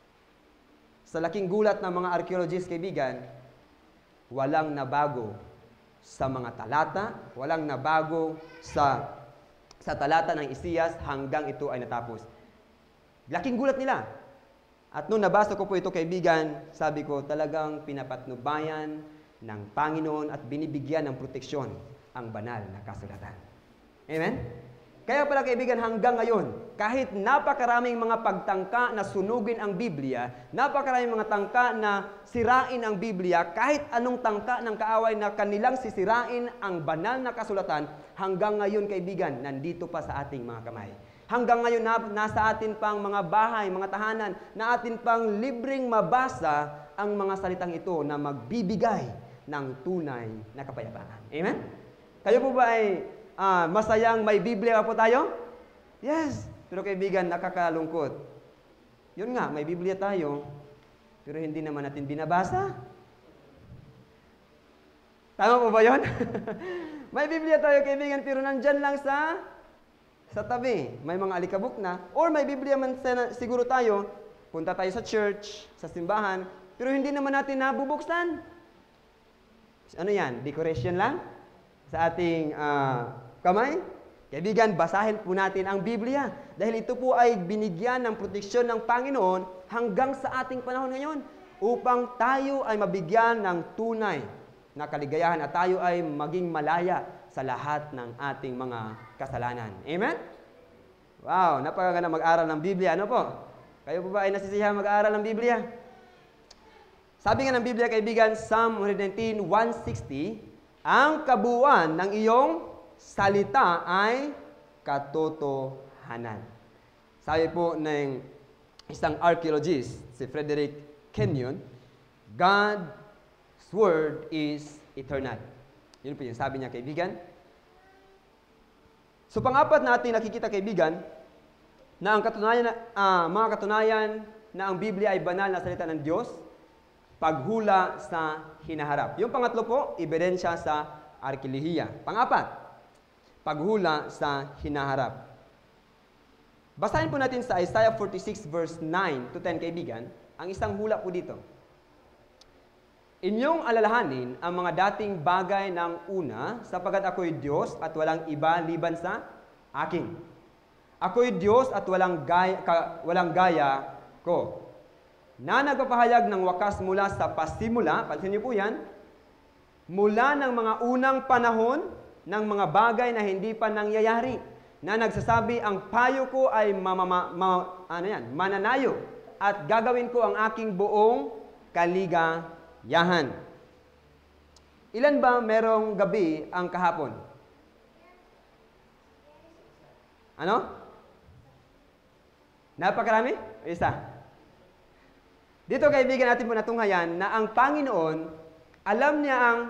Sa laking gulat ng mga archaeologists, kaibigan, walang nabago sa mga talata, walang nabago sa talata ng Isias hanggang ito ay natapos. Laking gulat nila. At nung nabasa ko po ito, kaibigan, sabi ko, talagang pinapatnubayan ng Panginoon at binibigyan ng proteksyon ang banal na kasulatan. Amen? Kaya pala, kaibigan, hanggang ngayon, kahit napakaraming mga pagtangka na sunugin ang Biblia, napakaraming mga tangka na sirain ang Biblia, kahit anong tangka ng kaaway na kanilang sisirain ang banal na kasulatan, hanggang ngayon, kaibigan, nandito pa sa ating mga kamay. Hanggang ngayon, nasa atin pang mga bahay, mga tahanan, na atin pang libreng mabasa ang mga salitang ito na magbibigay ng tunay na kapayapaan. Amen? Kayo po ba ay masayang may Biblia po tayo? Yes. Pero kaibigan, nakakalungkot. Yun nga, may Biblia tayo, pero hindi naman natin binabasa. Tama po ba yun? May Biblia tayo, kaibigan, pero nandyan lang sa tabi. May mga alikabok na. Or may Biblia man siguro tayo, punta tayo sa church, sa simbahan, pero hindi naman natin nabubuksan. Ano yan? Decoration lang? Sa ating kamay? Kaibigan, basahin po natin ang Biblia. Dahil ito po ay binigyan ng proteksyon ng Panginoon hanggang sa ating panahon ngayon upang tayo ay mabigyan ng tunay na kaligayahan at tayo ay maging malaya sa lahat ng ating mga kasalanan. Amen? Wow, napakaganda mag-aral ng Biblia. Ano po? Kayo po ba ay nasisiyahan mag-aral ng Biblia? Sabi nga ng Biblia, kaibigan, Psalm 119, 160, ang kabuuan ng iyong salita ay katotohanan. Sabi po ng isang archaeologist, si Frederick Kenyon, God's Word is eternal. Yun po yung sabi niya, kaibigan. So, pang-apat natin nakikita, kaibigan, na ang katunayan, mga katunayan na ang Biblia ay banal na salita ng Diyos, paghula sa hinaharap. Yung pangatlo po, ebidensya sa arkeolohiya. Pang-apat, paghula sa hinaharap. Basahin po natin sa Isaiah 46 verse 9 to 10, kaibigan, ang isang hula po dito. Inyong alalahanin ang mga dating bagay ng una, sapagat ako'y Diyos at walang iba liban sa akin. Ako'y Diyos at walang gaya ko, na nagpapahayag ng wakas mula sa pasimula, pansin niyo po yan, mula ng mga unang panahon ng mga bagay na hindi pa nangyayari, na nagsasabi, ang payo ko ay mananayo, at gagawin ko ang aking buong kaligayahan. Ilan ba merong gabi ang kahapon? Ano? Napakarami? Isa. Dito, kaibigan, natin po natunghayan na ang Panginoon, alam niya ang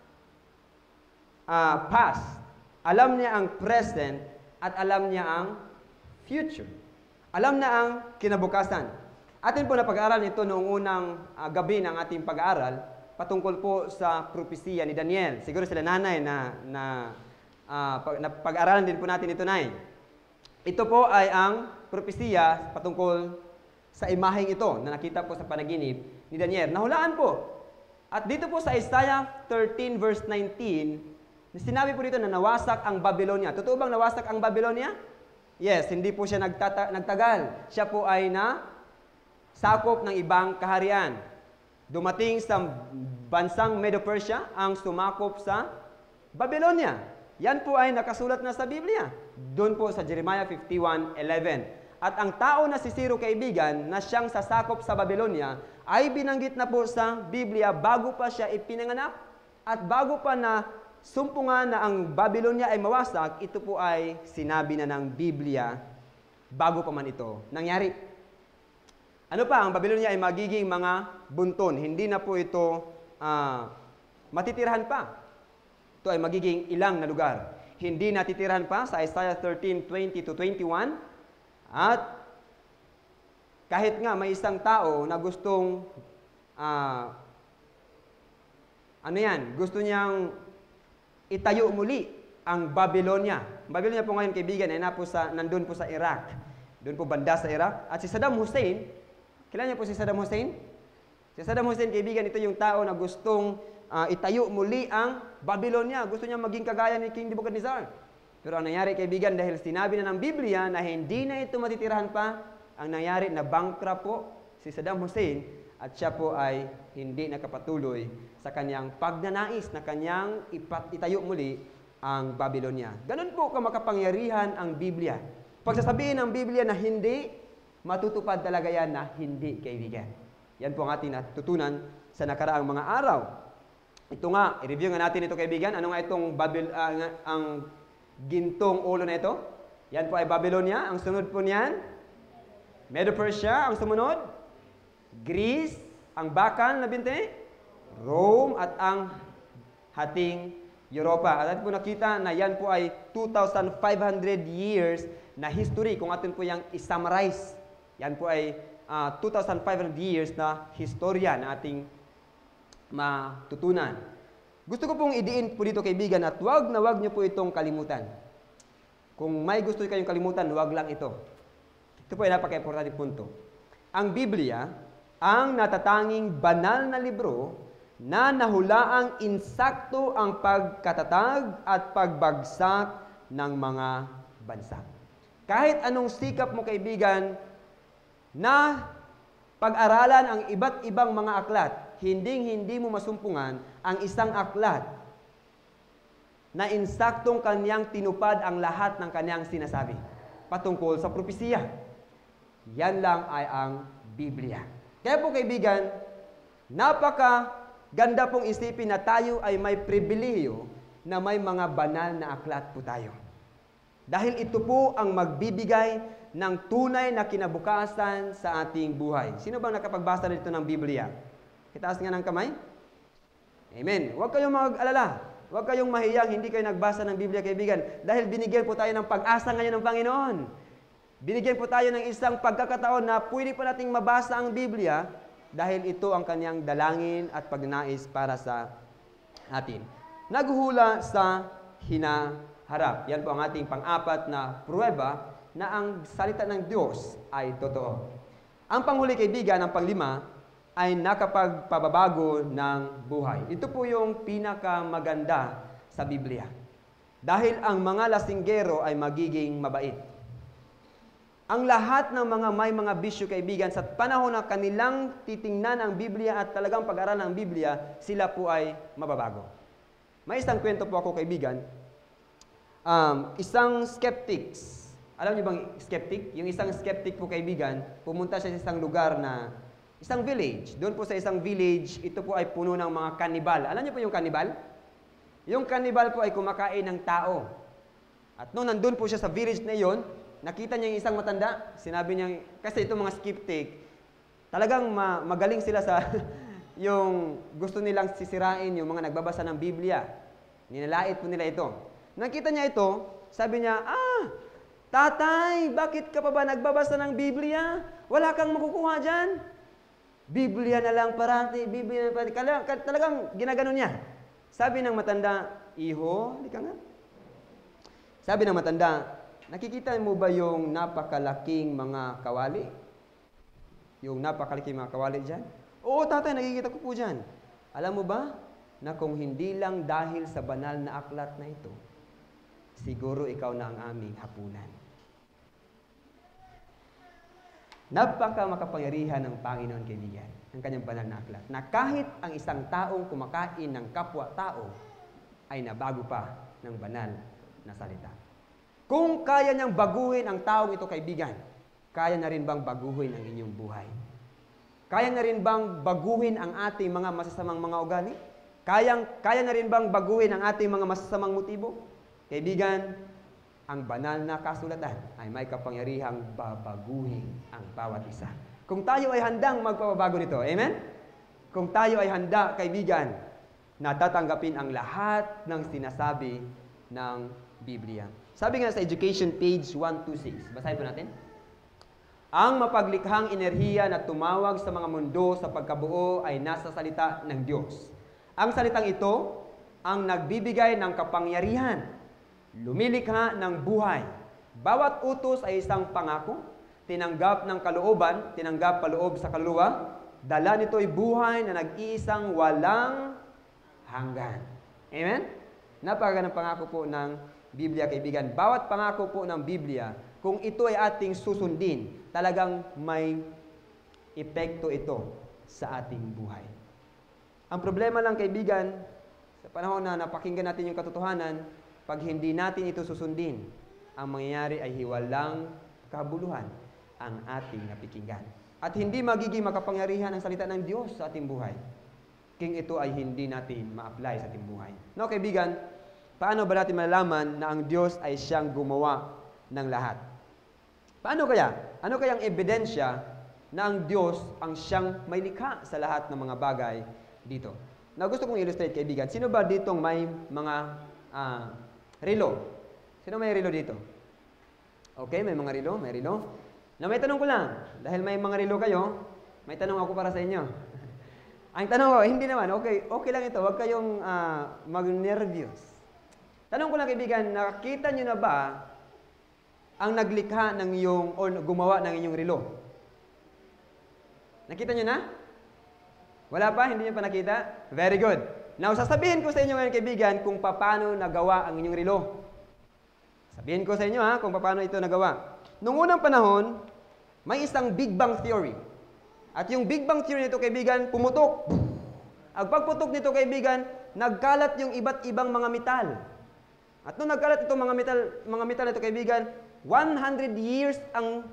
past, alam niya ang present, at alam niya ang future. Alam na ang kinabukasan. Atin po na pag-aaral ito noong unang gabi ng ating pag-aaral, patungkol po sa propesiya ni Daniel. Siguro sila nanay na pag-aaralan din po natin ito, nay. Ito po ay ang propesiya patungkol sa imaheng ito na nakita po sa panaginip ni Daniel. Nahulaan po. At dito po sa Isaiah 13 verse 19, sinabi po dito na nawasak ang Babylonia. Totoo bang nawasak ang Babylonia? Yes, hindi po siya nagtagal. Siya po ay sakop ng ibang kaharian. Dumating sa bansang Medo-Persia ang sumakop sa Babylonia. Yan po ay nakasulat na sa Biblia. Doon po sa Jeremiah 51:11. At ang tao na si Ciro, kaibigan, na siyang sasakop sa Babylonia, ay binanggit na po sa Biblia bago pa siya ipinanganak. At bago pa na sumpungan na ang Babylonia ay mawasak, ito po ay sinabi na ng Biblia bago pa man ito nangyari. Ano pa? Ang Babylonia ay magiging mga bunton. Hindi na po ito matitirahan pa. Ito ay magiging ilang na lugar. Hindi natitirahan pa sa Isaiah 13:20-21. At kahit nga may isang tao na gustong gusto niyang itayo muli ang Babylonia. Babylonia po ngayon, kaibigan, ay nandun po sa Iraq. Doon po banda sa Iraq. At si Saddam Hussein, kilala niyo po si Saddam Hussein? Si Saddam Hussein, kaibigan, ito yung tao na gustong itayo muli ang Babylonia. Gusto niya maging kagaya ni King Nebuchadnezzar. Pero ang nangyari, kaibigan, dahil sinabi na ng Biblia na hindi na ito matitirahan pa, ang nangyari na bankrupt po si Saddam Hussein at siya po ay hindi nakapatuloy sa kanyang pagnanais na kanyang itayo muli ang Babylonia. Ganun po makapangyarihan ang Biblia. Pagsasabihin ng Biblia na hindi, matutupad talaga yan na hindi, kaibigan. Yan po ang ating natutunan sa nakaraang mga araw. Ito nga, i-review nga natin ito, kaibigan. Ano nga itong ang gintong ulo na ito? Yan po ay Babylonia. Ang sunod po niyan, Medo-Persia. Ang sumunod, Greece. Ang bakal na binti, Rome. At ang hating Europa. At atin po nakita na yan po ay 2,500 years na history. Kung atin po yung i-summarize, yan po ay 2,500 years na historia na ating matutunan. Gusto ko pong idiin po dito, kaibigan, at wag niyo po itong kalimutan. Kung may gusto kayong kalimutan, wag lang ito. Ito po ay napaka-importante punto. Ang Biblia, ang natatanging banal na libro na nahulaang insakto ang pagkatatag at pagbagsak ng mga bansa. Kahit anong sikap mo, kaibigan, na pag-aralan ang iba't ibang mga aklat, hindi mo masumpungan ang isang aklat na insaktong kanyang tinupad ang lahat ng kanyang sinasabi patungkol sa propesiya. Yan lang ay ang Biblia. Kaya po, kaibigan, napaka-ganda pong isipin na tayo ay may pribilehiyo na may mga banal na aklat po tayo. Dahil ito po ang magbibigay ng tunay na kinabukasan sa ating buhay. Sino bang nakapagbasa dito ng Biblia? Itaas nga ng kamay. Amen. Huwag kayong mag-alala. Huwag kayong mahiyang, hindi kayo nagbasa ng Biblia, kaibigan. Dahil binigyan po tayo ng pag-asa ngayon ng Panginoon. Binigyan po tayo ng isang pagkakataon na pwede pa nating mabasa ang Biblia dahil ito ang kanyang dalangin at pagnais para sa atin. Naghuhula sa hinaharap. Yan po ang ating pang-apat na pruweba na ang salita ng Diyos ay totoo. Ang panghuli, kaibigan, ang panglima, ay nakapagpababago ng buhay. Ito po yung pinakamaganda sa Biblia. Dahil ang mga lasinggero ay magiging mabait. Ang lahat ng may mga bisyo, kaibigan, sa panahon na kanilang titingnan ang Biblia at talagang pag-aralan ng Biblia, sila po ay mababago. May isang kwento po ako, kaibigan. Isang skeptics. Alam niyo bang skeptic? Yung isang skeptic po, kaibigan, pumunta siya sa isang lugar na, isang village. Doon po sa isang village, ito po ay puno ng mga kanibal. Alam niyo po yung kanibal? Yung kanibal po ay kumakain ng tao. At noon nandun po siya sa village na iyon, nakita niya yung isang matanda. Sinabi niya, kasi itong mga skeptic, talagang magaling sila sa yung gusto nilang sisirain yung mga nagbabasa ng Biblia. Nilalait po nila ito. Nakita niya ito, sabi niya, tatay, bakit ka pa ba nagbabasa ng Biblia? Wala kang makukuha dyan. Biblia na lang parati, Biblia na parati. Talagang ginaganon niya. Sabi ng matanda, iho, hindi ka nga. Sabi ng matanda, nakikita mo ba yung napakalaking mga kawali? Yung napakalaking mga kawali dyan? Oo, tatay, nakikita ko po dyan. Alam mo ba, na kung hindi lang dahil sa banal na aklat na ito, siguro ikaw na ang aming hapunan. Napaka makapangyarihan ng Panginoon, kaibigan, ang kanyang banal na aklat, na kahit ang isang taong kumakain ng kapwa-tao ay nabago pa ng banal na salita. Kung kaya niyang baguhin ang taong ito, kaibigan, kaya na rin bang baguhin ang inyong buhay? Kaya na rin bang baguhin ang ating mga masasamang mga ugali? Kaya na rin bang baguhin ang ating mga masasamang motibo? Kaibigan, ang banal na kasulatan ay may kapangyarihang babaguhin ang bawat isa. Kung tayo ay handang magpapabago nito, amen? Kung tayo ay handa, kaibigan, na tatanggapin ang lahat ng sinasabi ng Biblia. Sabi nga sa education page 126, basahin po natin. Ang mapaglikhang enerhiya na tumawag sa mga mundo sa pagkabuo ay nasa salita ng Diyos. Ang salitang ito ang nagbibigay ng kapangyarihan, lumilikha ng buhay. Bawat utos ay isang pangako, tinanggap ng kalooban, tinanggap paloob sa kaluluwa, dala nito'y buhay na nag-iisang walang hanggan. Amen? Napakagandang pangako po ng Biblia, kaibigan. Bawat pangako po ng Biblia, kung ito ay ating susundin, talagang may epekto ito sa ating buhay. Ang problema lang, kaibigan, sa panahon na napakinggan natin yung katotohanan, pag hindi natin ito susundin, ang mangyayari ay hiwalang kabuluhan ang ating napikinggan. At hindi magiging makapangyarihan ang salita ng Diyos sa ating buhay. King ito ay hindi natin ma-apply sa ating buhay. No, kaibigan, paano ba natin malalaman na ang Diyos ay siyang gumawa ng lahat? Paano kaya? Ano kayang ebidensya na ang Diyos ang siyang may likha sa lahat ng mga bagay dito? Na gusto kong illustrate, kaibigan. Sino ba ditong may mga relo? Sino may relo dito? Okay, may mga relo, may relo. Na may tanong ko lang, dahil may mga relo kayo, may tanong ako para sa inyo. Ang tanong ko, hindi naman, okay lang ito, huwag kayong mag-nervyos. Tanong ko lang, kaibigan, nakita nyo na ba ang naglikha ng iyong, o gumawa ng inyong relo? Nakita nyo na? Wala pa? Hindi nyo pa nakita? Very good. Now, sasabihin ko sa inyo ngayon, kaibigan, kung paano nagawa ang inyong relo. Sabihin ko sa inyo, kung paano ito nagawa. Noong unang panahon, may isang Big Bang Theory. At yung Big Bang Theory nito, kaibigan, pumutok. Ang pagputok nito, kaibigan, nagkalat yung iba't ibang mga metal. At nung nagkalat itong mga metal nito, kaibigan, 100 years ang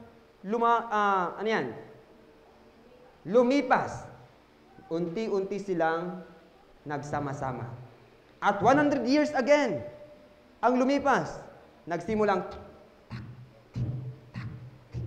lumipas. Unti-unti silang nagsama-sama. At 100 years again, ang lumipas. Nagsimulang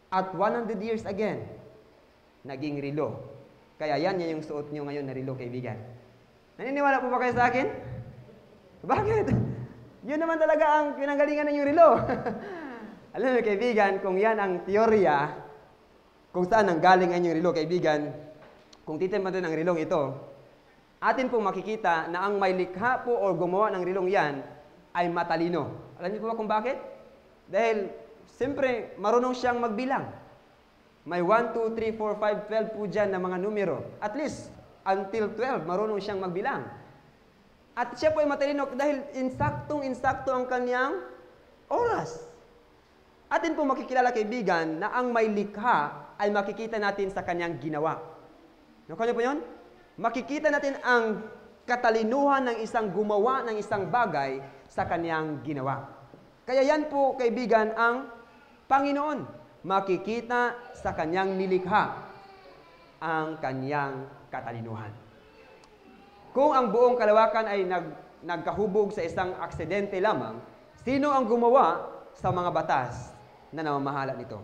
At 100 years again, naging relo. Kaya yan yung suot nyo ngayon na relo, kaibigan. Naniniwala po ba kayo sa akin? Bakit? Yun naman talaga ang pinanggalingan ng yung relo. Alam mo, kaibigan, kung yan ang teorya, kung saan ang galing ang yung relo, kaibigan, kung titimpan natin ang relong ito, atin pong makikita na ang may likha po o gumawa ng relong yan ay matalino. Alam niyo po ba kung bakit? Dahil, siyempre, marunong siyang magbilang. May 1, 2, 3, 4, 5, 12 po dyan na mga numero. At least, until 12, marunong siyang magbilang. At siya po ay matalino dahil insaktong-insakto ang kanyang oras. Atin po makikilala, kaibigan, na ang may likha ay makikita natin sa kanyang ginawa. Nakuha niyo po yun? Makikita natin ang katalinuhan ng isang gumawa ng isang bagay sa kanyang ginawa. Kaya yan po, kaibigan, ang Panginoon. Makikita sa kanyang nilikha ang kanyang katalinuhan. Kung ang buong kalawakan ay nagkahubog sa isang aksidente lamang, sino ang gumawa sa mga batas na namamahala nito?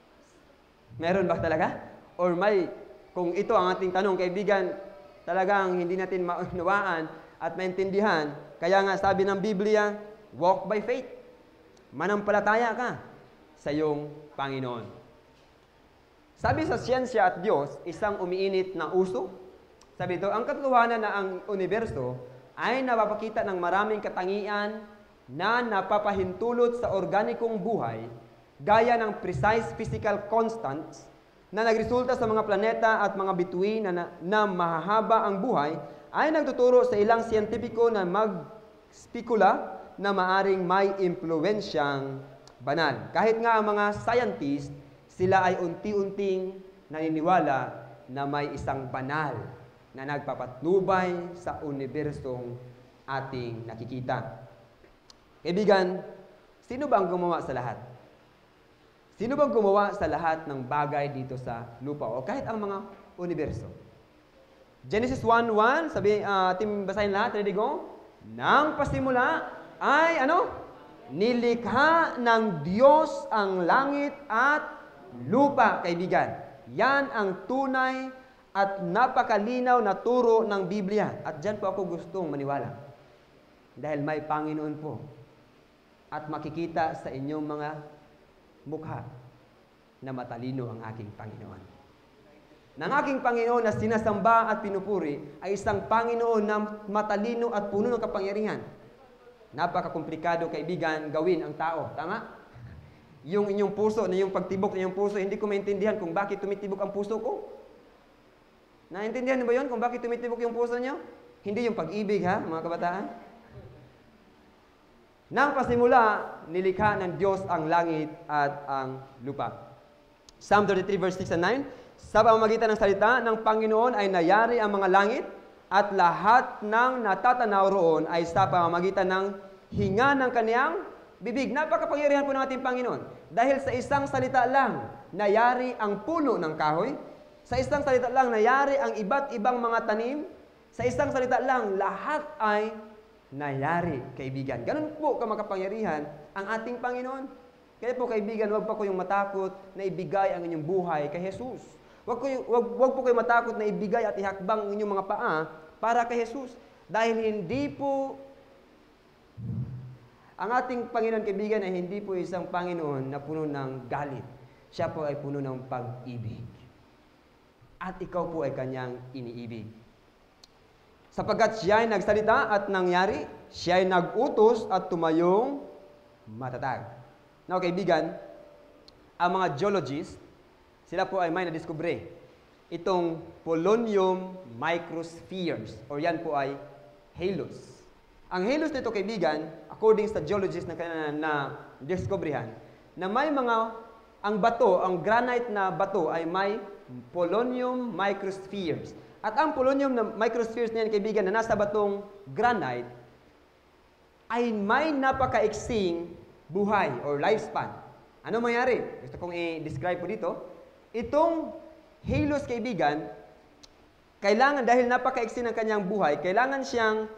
Meron ba talaga? Or may, kung ito ang ating tanong, kaibigan, talagang hindi natin maunawaan at maintindihan. Kaya nga sabi ng Biblia, walk by faith. Manampalataya ka sa iyong Panginoon. Sabi sa siyensya at Diyos, isang umiinit na uso. Sabi ito, ang katotohanan na ang universo ay napapakita ng maraming katangian na napapahintulot sa organikong buhay gaya ng precise physical constants na nagresulta sa mga planeta at mga bituin na mahahaba ang buhay, ay nagtuturo sa ilang siyentipiko na magspekula na maaring may impluwensyang banal. Kahit nga ang mga scientist, sila ay unti-unting naniniwala na may isang banal na nagpapatnubay sa unibersong ating nakikita. Kaibigan, sino ba ang gumawa sa lahat? Sino bang gumawa sa lahat ng bagay dito sa lupa o kahit ang mga universo? Genesis 1:1, sabi ating basahin lahat, ready go? Nang pasimula ay nilikha ng Diyos ang langit at lupa, kaibigan. Yan ang tunay at napakalinaw na turo ng Biblia. At dyan po ako gustong maniwala. Dahil may Panginoon po. At makikita sa inyong mga mukha na matalino ang aking Panginoon. Nang aking Panginoon na sinasamba at pinupuri ay isang Panginoon na matalino at puno ng kapangyarihan. Napakakomplikado, kaibigan, gawin ang tao. Tama? Yung inyong puso, na yung pagtibok ng inyong puso, hindi ko maintindihan kung bakit tumitibok ang puso ko. Naintindihan niyo ba yun kung bakit tumitibok yung puso niyo? Hindi yung pag-ibig, ha, mga kabataan? Nang pasimula, nilikha ng Diyos ang langit at ang lupa. Psalm 33 verse 6 and 9, sa pamamagitan ng salita ng Panginoon ay nayari ang mga langit at lahat ng natatanaw roon ay sa pamamagitan ng hinga ng kaniyang bibig. Napakapangyarihan po ng ating Panginoon. Dahil sa isang salita lang, nayari ang puno ng kahoy. Sa isang salita lang, nayari ang iba't ibang mga tanim. Sa isang salita lang, lahat ay nayari, kaibigan. Ganun po kamakapangyarihan ang ating Panginoon. Kaya po, kaibigan, huwag pa kayong matakot na ibigay ang inyong buhay kay Jesus. Huwag po kayong matakot na ibigay at ihakbang ang inyong mga paa para kay Jesus. Dahil hindi po, ang ating Panginoon, kaibigan, ay hindi po isang Panginoon na puno ng galit. Siya po ay puno ng pag-ibig. At ikaw po ay kanyang iniibig. Sapagkat siya ay nagsalita at nangyari, siya ay nag-utos at tumayong matatag. Now, kaibigan, ang mga geologists, sila po ay may nadiskubre itong polonium microspheres, o yan po ay halos. Ang halos nito, kaibigan, according sa geologists na diskubrihan, na may mga, ang bato, ang granite na bato ay may polonium microspheres. At ang polonium na microspheres na yan, kaibigan, na nasa batong granite, ay may napakaiksing buhay or lifespan. Ano mangyari? Gusto kong i-describe po dito. Itong halos, kaibigan, kailangan, dahil napakaiksi ng kanyang buhay, kailangan siyang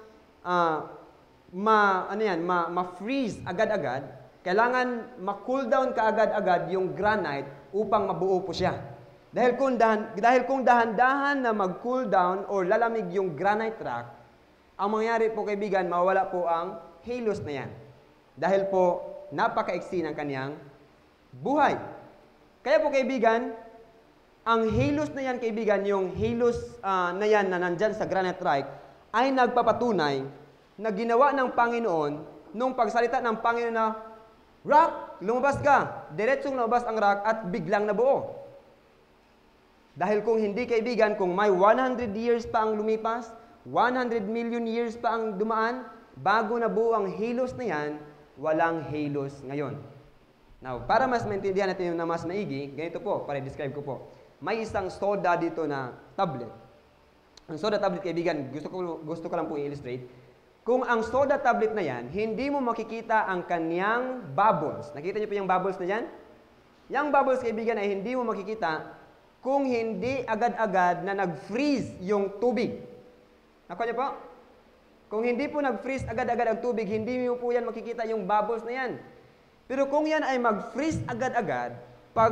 ma-freeze agad-agad. Kailangan ma-cool down kaagad-agad yung granite upang mabuo po siya. Dahil kung dahan-dahan na mag-cool down or lalamig yung granite rock, ang mangyayari po kaibigan, mawala po ang halos na yan. Dahil po, napakaiksi ng kaniyang buhay. Kaya po kaibigan, ang halos na yan kaibigan, yung halos na yan na nandyan sa granite rock, ay nagpapatunay na ginawa ng Panginoon nung pagsalita ng Panginoon na, rock, lumabas ka. Diretsong lumabas ang rock at biglang nabuo. Dahil kung hindi kaibigan, kung may 100 years pa ang lumipas, 100 million years pa ang dumaan, bago nabuo ang halos na yan, walang halos ngayon. Now, para mas maintindihan natin yung na mas maigi, ganito po, para i-describe ko po. May isang soda dito na tablet. Ang soda tablet, kaibigan, gusto ko lang po i-illustrate. Kung ang soda tablet na yan, hindi mo makikita ang kanyang bubbles. Nakita niyo po yung bubbles na yan? Yung bubbles, kaibigan, ay hindi mo makikita kung hindi agad-agad na nag-freeze yung tubig. Nakuha niyo po? Kung hindi po nag-freeze agad-agad ang tubig, hindi mo po yan makikita yung bubbles na yan. Pero kung yan ay mag-freeze agad-agad, pag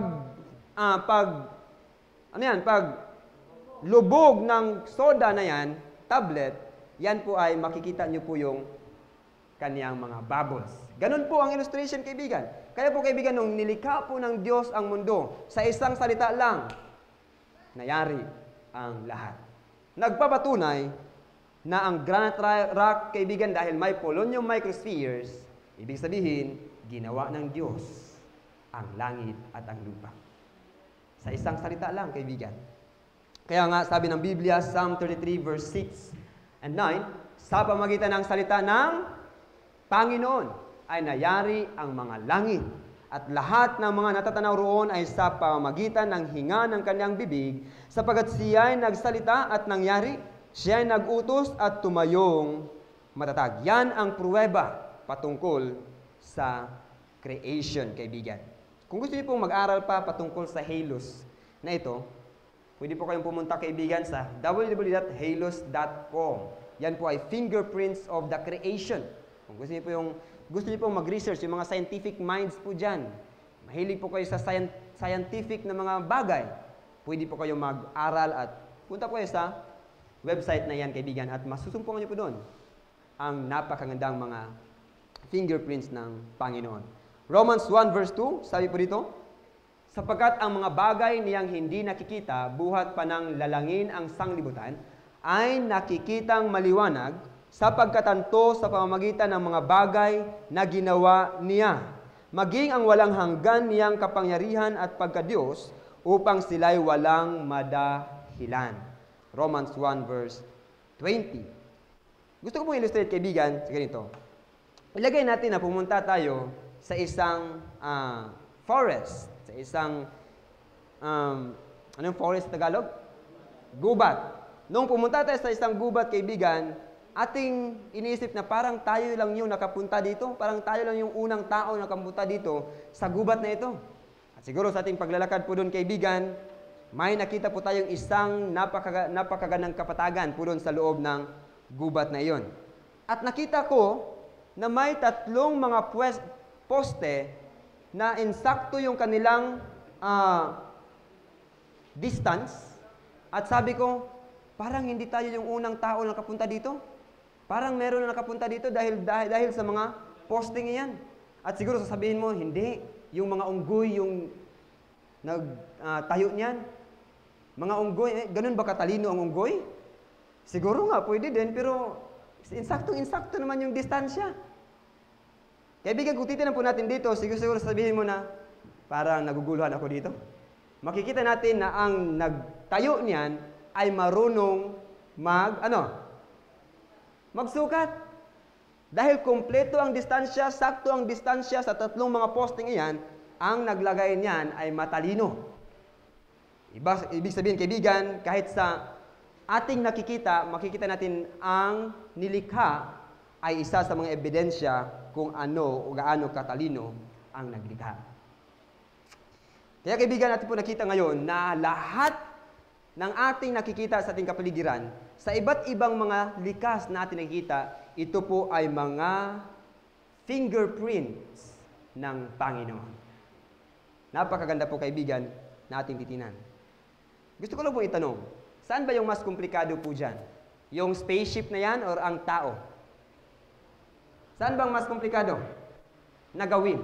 lubog ng soda na yan, tablet, yan po ay makikita nyo po yung kaniyang mga bubbles. Ganun po ang illustration, kaibigan. Kaya po, kaibigan, nung nilikha po ng Diyos ang mundo, sa isang salita lang, nayari ang lahat. Nagpapatunay na ang granite rock, kaibigan, dahil may polonium microspheres, ibig sabihin, ginawa ng Diyos ang langit at ang lupa. Sa isang salita lang, kaibigan. Kaya nga, sabi ng Biblia, Psalm 33 verse 6 and 9, sa pamagitan ng salita ng Panginoon ay nayari ang mga langit at lahat ng mga natatanaw roon ay sa pamamagitan ng hinga ng kanyang bibig, sapagkat siya ay nagsalita at nangyari, siya ay nagutos at tumayong matatag. Yan ang pruweba patungkol sa creation, kaibigan. Kung gusto niyo pong mag-aral pa patungkol sa halos na ito, pwede po kayong pumunta, kaibigan, sa www.halos.com. Yan po ay fingerprints of the creation. Kung gusto niyo pong mag-research, yung mga scientific minds po dyan, mahilig po kayo sa scientific na mga bagay, pwede po kayong mag-aral at punta po kayo sa website na yan, kaibigan, at masusumpungan niyo po doon ang napakagandang mga fingerprints ng Panginoon. Romans 1 verse 2, sabi po dito, sapagkat ang mga bagay niyang hindi nakikita, buhat pa ng lalangin ang sanglibutan, ay nakikitang maliwanag sa pagkatanto sa pamamagitan ng mga bagay na ginawa niya, maging ang walang hanggan niyang kapangyarihan at pagkadiyos, upang sila'y walang madahilan. Romans 1 verse 20. Gusto ko pong illustrate, kaibigan, sa ganito. Ilagay natin na pumunta tayo sa isang forest, sa isang, anong forest sa Tagalog? Gubat. Nung pumunta tayo sa isang gubat, kaibigan, ating iniisip na parang tayo lang yung nakapunta dito, parang tayo lang yung unang tao na nakapunta dito sa gubat na ito. At siguro sa ating paglalakad po doon, kaibigan, may nakita po tayong isang napakagandang kapatagan po doon sa loob ng gubat na iyon. At nakita ko na may tatlong mga poste na insakto yung kanilang distance. At sabi ko, parang hindi tayo yung unang tao na nakapunta dito. Parang meron na nakapunta dito dahil sa mga posting yan. At siguro sasabihin mo, hindi. Yung mga unggoy, yung nagtayo niyan. Mga unggoy, ganun ba katalino ang unggoy? Siguro nga, pwede din, pero insaktong-insakto naman yung distansya. Kaibigan, kung titignan po natin dito, siguro sabihin mo na, parang naguguluhan ako dito. Makikita natin na ang nagtayo niyan ay marunong magsukat. Dahil kompleto ang distansya, sakto ang distansya sa tatlong mga posting iyan, ang naglagay niyan ay matalino. Ibig sabihin, kaibigan, kahit sa ating makikita natin ang nilikha ay isa sa mga ebidensya kung ano o gaano katalino ang naglikha. Kaya kaibigan, natin po nakita ngayon na lahat ng ating nakikita sa ating kapaligiran, sa iba't ibang mga likas na ating nakikita, ito po ay mga fingerprints ng Panginoon. Napakaganda po kaibigan na ating titinan. Gusto ko lang po itanong, saan ba yung mas komplikado po dyan? Yung spaceship na yan or ang tao? Saan bang mas komplikado na gawin?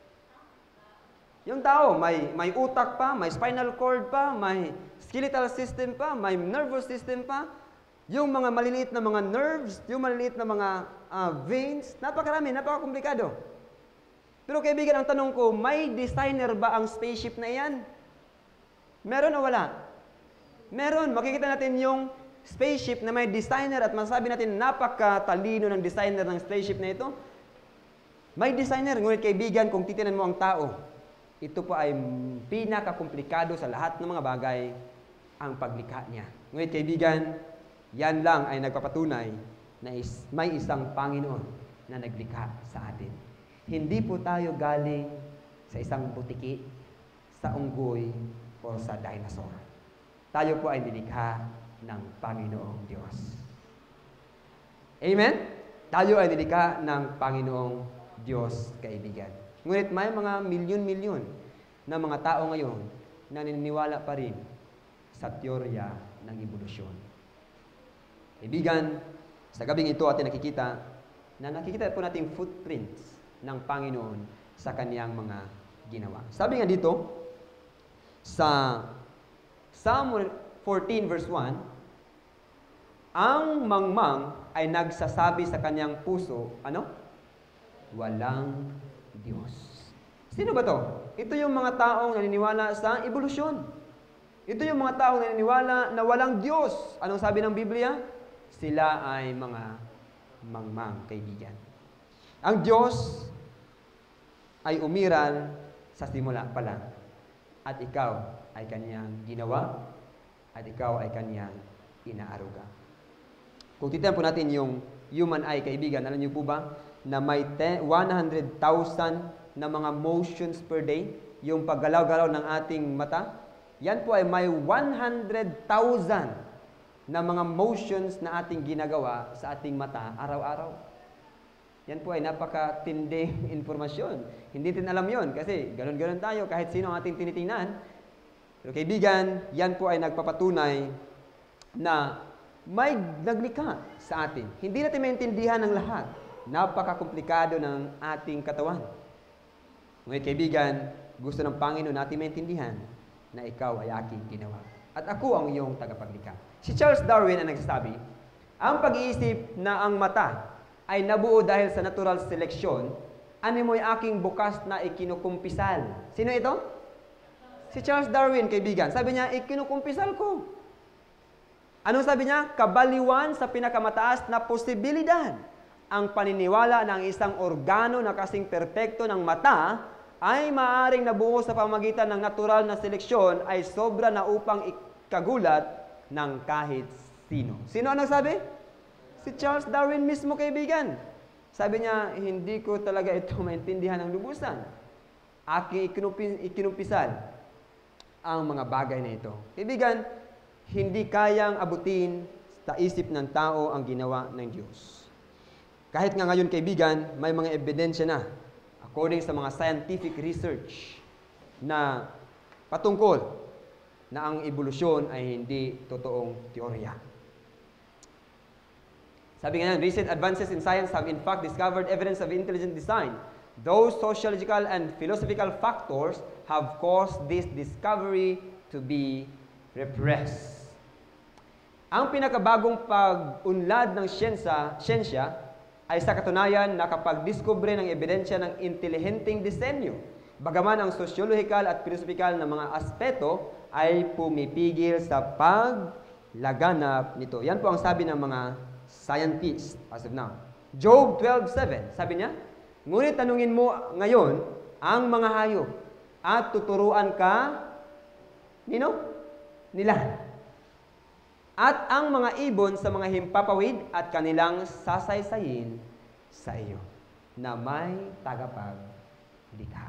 Yung tao, may utak pa, may spinal cord pa, may skeletal system pa, may nervous system pa, yung mga maliliit na mga nerves, yung maliliit na mga veins, napakarami, napakakomplikado. Pero kaibigan, ang tanong ko, may designer ba ang spaceship na iyan? Meron o wala? Meron. Makikita natin yung spaceship na may designer at masabi natin napakatalino ng designer ng spaceship na ito. May designer. Ngunit kaibigan, kung titinan mo ang tao, ito po ay pinakakomplikado sa lahat ng mga bagay ang paglikha niya. Ngunit kaibigan, yan lang ay nagpapatunay na may isang Panginoon na naglikha sa atin. Hindi po tayo galing sa isang butiki, sa unggoy, o sa dinosaur. Tayo po ay nilikha ng Panginoong Diyos. Amen? Tayo ay nilikha ng Panginoong Diyos, kaibigan. Ngunit may mga milyon-milyon na mga tao ngayon na naniniwala pa rin sa teorya ng evolusyon. Kaibigan, sa gabing ito atin nakikita po natin footprints ng Panginoon sa kaniyang mga ginawa. Sabi nga dito, sa Psalm 14 verse 1, ang mangmang ay nagsasabi sa kanyang puso, ano? Walang Diyos. Sino ba to? Ito yung mga taong naniniwala sa evolusyon. Ito yung mga taong naniniwala na walang Diyos. Anong sabi ng Biblia? Sila ay mga mangmang, kaibigan. Ang Diyos ay umiral sa simula pa lang. At ikaw ay kanyang ginawa, at ikaw ay kanyang inaaruga. Kung titignan po natin yung human eye, kaibigan, alam niyo po ba na may 100,000 na mga motions per day, yung paggalaw-galaw ng ating mata? Yan po ay may 100,000 na mga motions na ating ginagawa sa ating mata araw-araw. Yan po ay napakatinding informasyon. Hindi din alam yon kasi ganun-ganun tayo kahit sino ang ating tinitingnan. Pero kaibigan, yan po ay nagpapatunay na may naglikha sa atin. Hindi natin maintindihan ang lahat. Napakakomplikado ng ating katawan. Ngunit kaibigan, gusto ng Panginoon natin maintindihan na ikaw ay aking ginawa. At ako ang iyong tagapaglikha. Si Charles Darwin ang nagsasabi, ang pag-iisip na ang mata ay nabuo dahil sa natural seleksyon, animo'y aking bukas na ikinukumpisal. Sino ito? Si Charles Darwin, kaibigan. Sabi niya, ikinukumpisal ko. Anong sabi niya? Kabaliwan sa pinakamataas na posibilidad. Ang paniniwala ng isang organo na kasing perpekto ng mata ay maaaring nabuo sa pamamagitan ng natural na seleksyon ay sobra na upang ikagulat ng kahit sino. Sino ang nagsabi? Si Charles Darwin mismo, kaibigan. Sabi niya, hindi ko talaga ito maintindihan ng lubusan. Aking ikinumpisal ang mga bagay na ito. Kaibigan, hindi kayang abutin sa isip ng tao ang ginawa ng Diyos. Kahit nga ngayon, kaibigan, may mga ebidensya na, according sa mga scientific research, na patungkol na ang evolusyon ay hindi totoong teorya. Sabi nga yan, recent advances in science have in fact discovered evidence of intelligent design. Those sociological and philosophical factors have caused this discovery to be repressed. Ang pinakabagong pag-unlad ng siyensya ay sa katunayan na kapag diskubre ng ebidensya ng intelihenteng disenyo, bagaman ang sosyologikal at filosofikal na mga aspeto ay pumipigil sa paglaganap nito. Yan po ang sabi ng mga scientists as of now. Job 12:7, sabi niya, ngunit tanungin mo ngayon ang mga hayop at tuturuan ka nila. At ang mga ibon sa mga himpapawid at kanilang sasaysayin sa iyo na may tagapaglikha.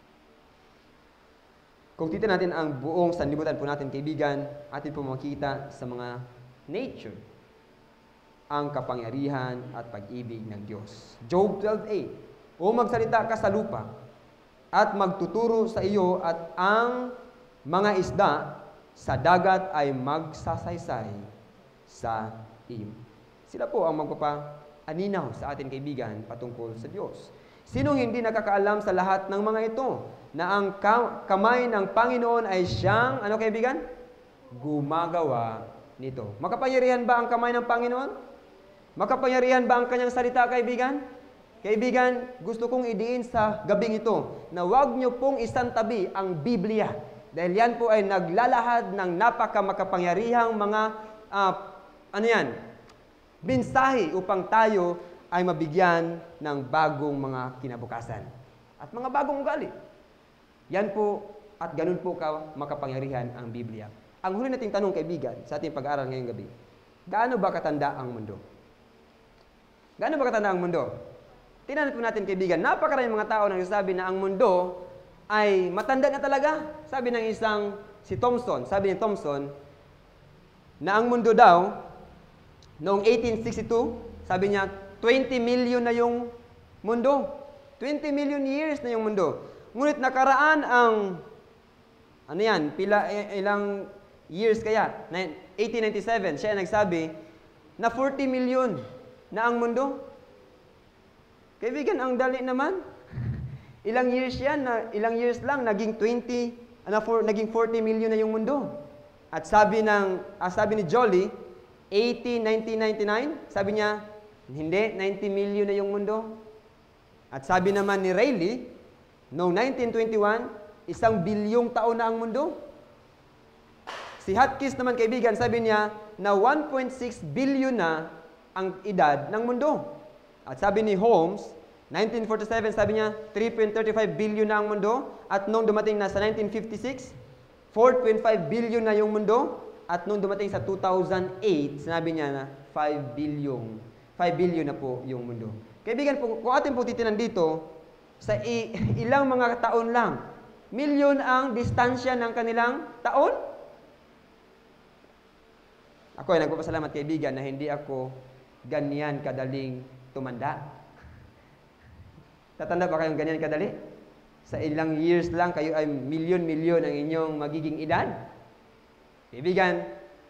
Kung titignan natin ang buong sanlibutan po natin, kaibigan, atin po makita sa mga nature ang kapangyarihan at pag-ibig ng Diyos. Job 12:8, o magsalita ka sa lupa at magtuturo sa iyo at ang mga isda sa dagat ay magsasaysay sa iyo. Sila po ang magpapaaninaw sa ating kaibigan patungkol sa Diyos. Sinong hindi nakakaalam sa lahat ng mga ito na ang kamay ng Panginoon ay siyang, ano kaibigan? Gumagawa nito. Makapangyarihan ba ang kamay ng Panginoon? Makapangyarihan ba ang kanyang salita, kaibigan? Kaibigan, gusto kong idiin sa gabing ito na huwag niyo pong isantabi ang Biblia. Dahil yan po ay naglalahad ng napakamakapangyarihang mga, mensahe upang tayo ay mabigyan ng bagong mga kinabukasan. At mga bagong ugali. Yan po, at ganun po makapangyarihan ang Biblia. Ang huli nating tanong, kaibigan, sa ating pag-aaral ngayong gabi, gaano ba katanda ang mundo? Gaano ba katanda ang mundo? Tingnan po natin, kaibigan, napakaraming mga tao nang nagsasabi na ang mundo ay matanda na talaga. Sabi ng sabi ni Thompson, na ang mundo daw, noong 1862, sabi niya, 20 million na yung mundo. 20 million years na yung mundo. Ngunit nakaraan ang, ilang years kaya? 1897, siya nagsabi na 40 million na ang mundo. Kaibigan, ang dali naman. Ilang years lang, naging 40 million na yung mundo. At sabi ni Jolly, 1999, sabi niya, hindi, 90 million na yung mundo. At sabi naman ni Rayleigh, noong 1921, 1 bilyong taon na ang mundo. Si Hotchkiss naman, kaibigan, sabi niya na 1.6 billion na ang edad ng mundo. At sabi ni Holmes, 1947, sabi niya, 3.35 billion na ang mundo. At nung dumating na sa 1956, 4.5 billion na yung mundo. At nung dumating sa 2008, sinabi niya na 5 billion na po yung mundo. Kaibigan, kung atin po titinan dito, sa ilang mga taon lang, milyon ang distansya ng kanilang taon. Ako ay nagpapasalamat, kaibigan, na hindi ako ganyan kadaling tumanda. Tatanda ba kayong ganyan kadali? Sa ilang years lang, kayo ay milyon-milyon ang inyong magiging edad. Kaibigan,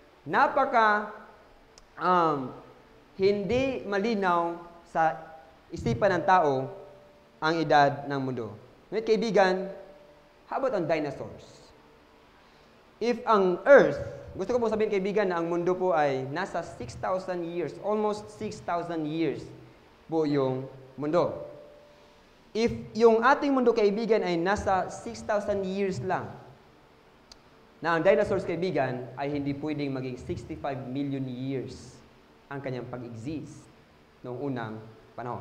hindi malinaw sa isipan ng tao ang edad ng mundo. Ngunit kaibigan, how about ang dinosaurs? If ang Earth, gusto ko po sabihin, kaibigan, na ang mundo po ay nasa 6,000 years, almost 6,000 years po yung mundo. If yung ating mundo, kaibigan, ay nasa 6,000 years lang, na ang dinosaurs, kaibigan, ay hindi pwedeng maging 65 million years ang kanyang pag-exist noong unang panahon.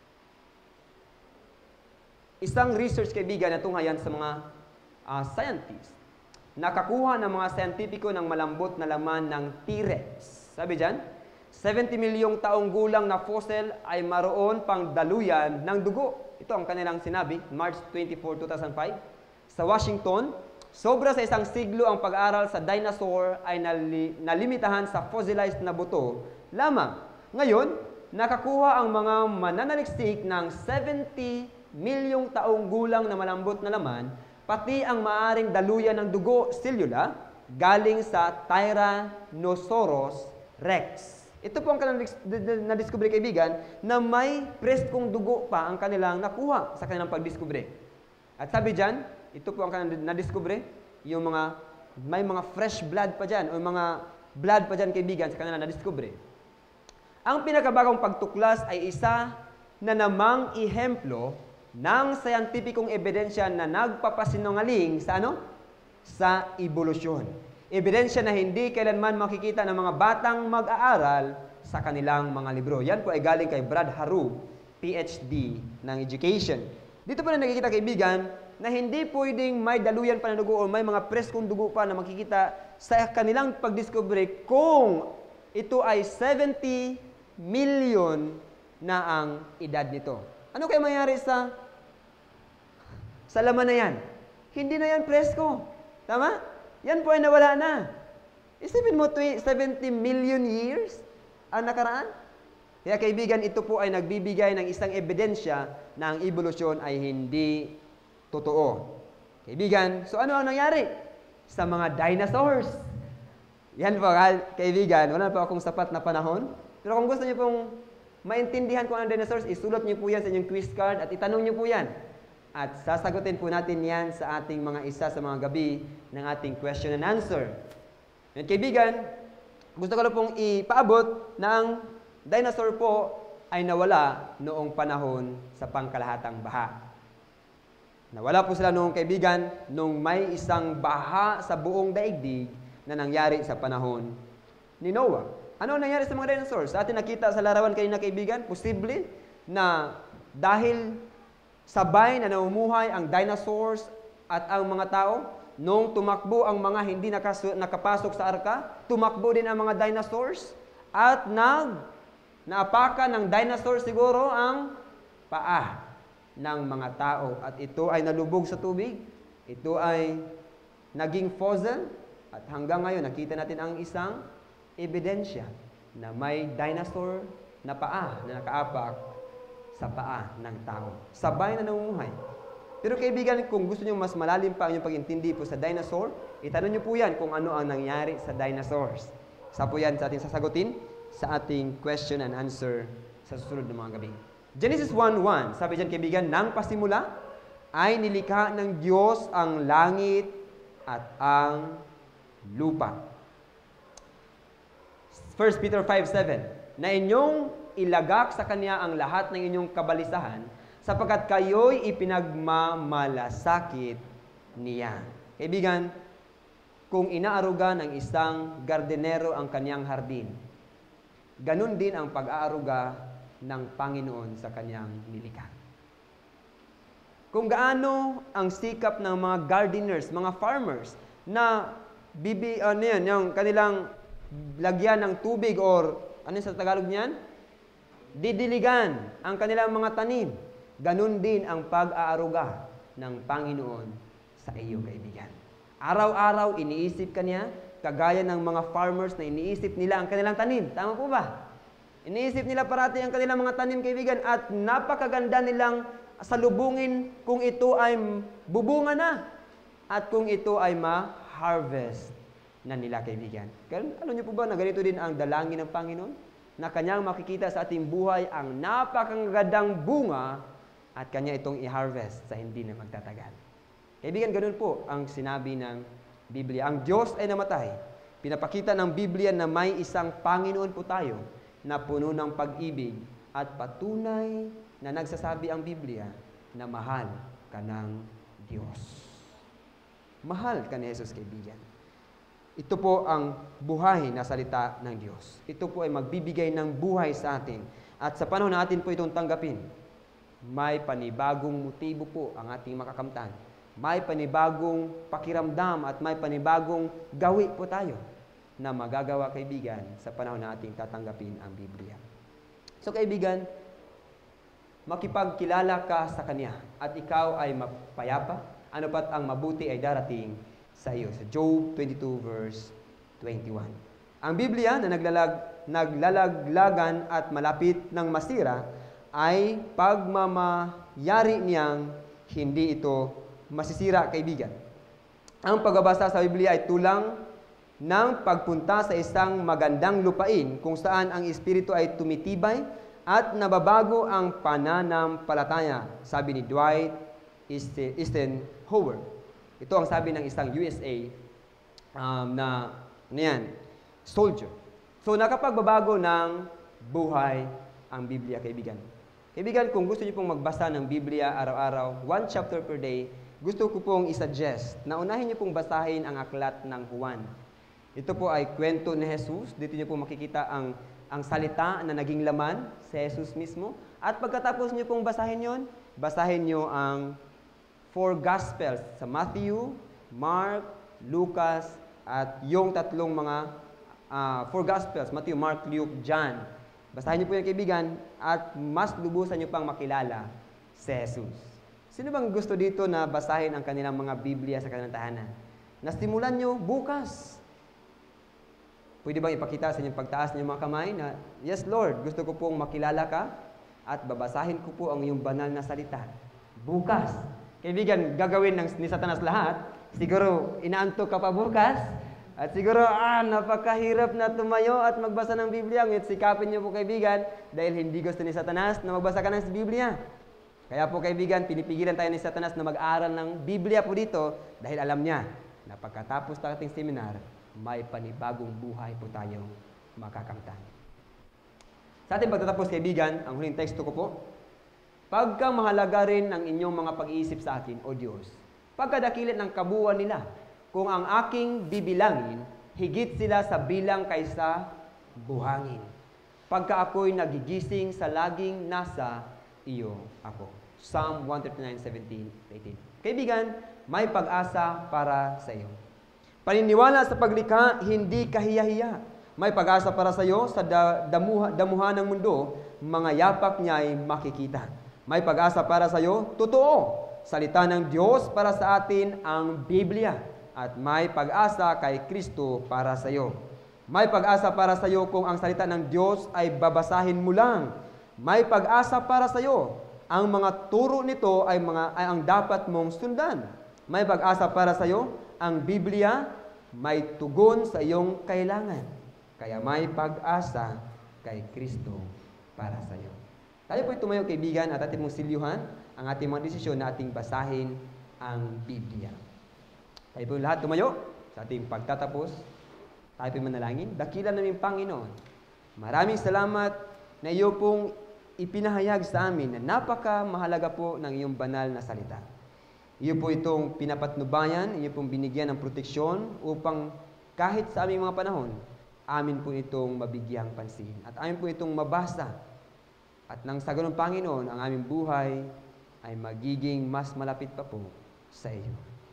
Isang research, kaibigan, na tunghayan sa mga scientists. Nakakuha ng mga scientifico ng malambot na laman ng T-Rex. Sabi dyan, 70 milyong taong gulang na fossil ay maroon pang daluyan ng dugo. Ito ang kanilang sinabi, March 24, 2005. Sa Washington, sobra sa isang siglo ang pag-aaral sa dinosaur ay nalimitahan sa fossilized na buto lamang. Ngayon, nakakuha ang mga mananaliksik ng 70 milyong taong gulang na malambot na laman, pati ang maaring daluyan ng dugo, cellula, galing sa Tyrannosaurus rex. Ito po ang na-discover, kaibigan, na may preskong dugo pa ang kanilang nakuha sa kanilang pagdiskubre. At sabi dyan, ito po ang na-discover, yung may mga fresh blood pa dyan, o mga blood pa dyan, kaibigan, sa kanilang na-discover. Ang pinakabagong pagtuklas ay isa na namang ihemplo ng scientificong ebidensya na nagpapasinungaling sa Sa ebolusyon. Ebidensya na hindi kailanman makikita ng mga batang mag-aaral sa kanilang mga libro. Yan po ay galing kay Brad Haru, PhD ng Education. Dito po na nakikita, kaibigan, na hindi pwedeng may daluyan pa na dugo o may mga preskong dugo pa na makikita sa kanilang pagdiscovery kung ito ay 70 million na ang edad nito. Ano kaya mangyari sa laman na yan? Hindi na yan presko. Tama? Yan po ay nawala na. Isipin mo, 70 million years ang nakaraan. Kaya kaibigan, ito po ay nagbibigay ng isang ebidensya na ang evolusyon ay hindi totoo. Kaibigan, so ano ang nangyari sa mga dinosaurs? Yan po, kaibigan, wala pa akong sapat na panahon. Pero kung gusto niyo pong maintindihan kung ano ang dinosaurs, isulat niyo po yan sa inyong quiz card at itanong niyo po yan. At sasagutin po natin yan sa ating mga isa sa mga gabi ng ating question and answer. Yan, kaibigan, gusto ko lang pong ipaabot na ang dinosaur po ay nawala noong panahon sa pangkalahatang baha. Nawala po sila noong kaibigan, nung may isang baha sa buong daigdig na nangyari sa panahon ni Noah. Ano ang nangyari sa mga dinosaurs? Sa atin nakita sa larawan kanina kaibigan, posible na dahil sabay na namumuhay ang dinosaurs at ang mga tao, nung tumakbo ang mga hindi nakapasok sa arka, tumakbo din ang mga dinosaurs at naapakan ng dinosaur siguro ang paa ng mga tao. At ito ay nalubog sa tubig, ito ay naging fossil, at hanggang ngayon nakita natin ang isang ebidensya na may dinosaur na paa na nakaapak sa paa ng tao. Sabay na namumuhay. Pero kaibigan, kung gusto niyo mas malalim pa ang inyong pag-intindi po sa dinosaur, itanong niyo po yan kung ano ang nangyari sa dinosaurs. Isa po yan sa ating sasagutin sa ating question and answer sa susunod na mga gabi. Genesis 1:1, sabi diyan kaibigan, nang pasimula ay nilikha ng Diyos ang langit at ang lupa. 1 Peter 5:7, na inyong ilagak sa Kanya ang lahat ng inyong kabalisahan, sapagkat kayo'y ipinagmamalasakit niya. Kaibigan, kung inaaruga ng isang gardenero ang kanyang hardin, ganun din ang pag-aaruga ng Panginoon sa kanyang nilikha. Kung gaano ang sikap ng mga gardeners, mga farmers, na yung kanilang lagyan ng tubig or ano sa Tagalog niyan? Didiligan ang kanilang mga tanim. Ganun din ang pag-aaruga ng Panginoon sa iyo, kaibigan. Araw-araw iniisip kanya, kagaya ng mga farmers na iniisip nila ang kanilang tanim. Tama po ba? Iniisip nila parati ang kanilang mga tanim, kaibigan, at napakaganda nilang salubungin kung ito ay bubunga na at kung ito ay ma-harvest na nila, kaibigan. Alam niyo po ba na ganito din ang dalangin ng Panginoon? Na kanyang makikita sa ating buhay ang napakagandang bunga at kanya itong i-harvest sa hindi na magtatagal. Kaibigan, ganun po ang sinabi ng Biblia. Ang Diyos ay namatay. Pinapakita ng Biblia na may isang Panginoon po tayo na puno ng pag-ibig at patunay na nagsasabi ang Biblia na mahal ka ng Diyos. Mahal ka ni Jesus, kaibigan. Ito po ang buhay na salita ng Diyos. Ito po ay magbibigay ng buhay sa atin. At sa panahon natin po itong tanggapin, may panibagong motibo po ang ating makakamtan. May panibagong pakiramdam at may panibagong gawi po tayo na magagawa, kaibigan, sa panahon nating tatanggapin ang Biblia. So, kaibigan, makipagkilala ka sa Kanya at ikaw ay mapayapa, ano pat ang mabuti ay darating sa iyo. Sa Job 22 verse 21. Ang Biblia na naglalaglagan at malapit ng masira ay pagmamayari niyang hindi ito masisira, kaibigan. Ang pagbabasa sa Biblia ay tulang ng pagpunta sa isang magandang lupain kung saan ang espiritu ay tumitibay at nababago ang pananampalataya, sabi ni Dwight Eisenhower. Ito ang sabi ng isang USA soldier. So, nakapagbabago ng buhay ang Biblia, kaibigan. Kaibigan, kung gusto niyo pong magbasa ng Biblia araw-araw, 1 chapter per day, gusto ko pong isuggest na unahin niyo pong basahin ang aklat ng Juan. Ito po ay kwento ni Jesus. Dito niyo po makikita ang salita na naging laman sa Jesus mismo. At pagkatapos niyo pong basahin yon, basahin niyo ang 4 Gospels sa Matthew, Mark, Lucas, at yung tatlong mga 4 Gospels, Matthew, Mark, Luke, John. Basahin niyo po yan, kaibigan, at mas lubusan niyo pang makilala si Jesus. Sino bang gusto dito na basahin ang kanilang mga Biblia sa kanilang tahanan? Nasimulan niyo bukas. Pwede bang ipakita sa inyong pagtaas ng mga kamay na, yes, Lord, gusto ko pong makilala ka at babasahin ko po ang iyong banal na salita. Bukas. kaibigan, gagawin ni Satanas lahat, siguro inaantok ka pa bukas, at siguro, napakahirap na tumayo at magbasa ng Biblia. Ngunit sikapin niyo po kaibigan, dahil hindi gusto ni Satanas na magbasa ka ng Biblia. Kaya po kaibigan, pinipigilan tayo ni Satanas na mag-aral ng Biblia po dito, dahil alam niya na pagkatapos ng ating seminar, may panibagong buhay po tayong makakamtan. Sa ating pagtatapos kaibigan, ang huling teksto ko po, pagka mahalaga rin ang inyong mga pag-iisip sa akin, O Diyos, pagkadakilit ng kabuuan nila, kung ang aking bibilangin, higit sila sa bilang kaysa buhangin. Pagka ako'y nagigising sa laging nasa iyo ako. Psalm 139:17-18. Kaibigan, may pag-asa para sa iyo. Paniniwala sa paglikha, hindi kahiya-hiya. May pag-asa para sa iyo sa damuhan ng mundo, mga yapak niya ay makikita. May pag-asa para sa iyo, totoo. Salita ng Diyos para sa atin ang Biblia. At may pag-asa kay Kristo para sa iyo. May pag-asa para sa iyo kung ang salita ng Diyos ay babasahin mo lang. May pag-asa para sa iyo. Ang mga turo nito ay ang dapat mong sundan. May pag-asa para sa iyo. Ang Biblia may tugon sa iyong kailangan. Kaya may pag-asa kay Kristo para sa iyo. Tayo po'y tumayo kaibigan at ating mong silyuhan ang ating mga desisyon na ating basahin ang Biblia. Tayo po lahat tumayo sa ating pagtatapos. Tayo po manalangin. Dakilan namin Panginoon. Maraming salamat na iyo pong ipinahayag sa amin na napaka-mahalaga po ng iyong banal na salita. Iyo po itong pinapatnubayan, iyo pong binigyan ng proteksyon upang kahit sa aming mga panahon, amin po itong mabigyang pansin. At amin po itong mabasa. At nang sa ganun Panginoon, ang aming buhay ay magiging mas malapit pa po sa iyo.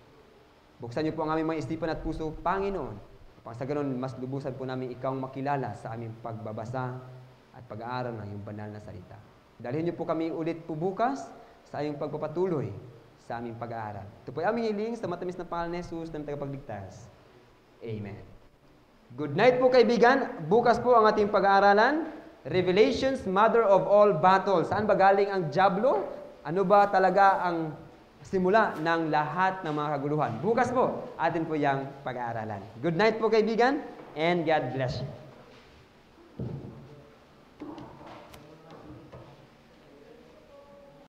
Buksan niyo po ang aming mga isipan at puso, Panginoon. Upang sa ganun, mas lubusan po namin ikaw makilala sa aming pagbabasa at pag-aaral ng iyong banal na salita. Dalhin niyo po kami ulit po bukas sa iyong pagpapatuloy sa aming pag-aaral. Ito po ay aming hiling sa matamis na pangalan ni Jesus na tagapagligtas. Amen. Good night po kaibigan. Bukas po ang ating pag-aaralan. Revelations, Mother of all battles. Saan ba galing ang dyablo? Ano ba talaga ang simula ng lahat ng mga kaguluhan? Bukas po, atin po yung pag-aaralan. Good night po kaibigan, and God bless you.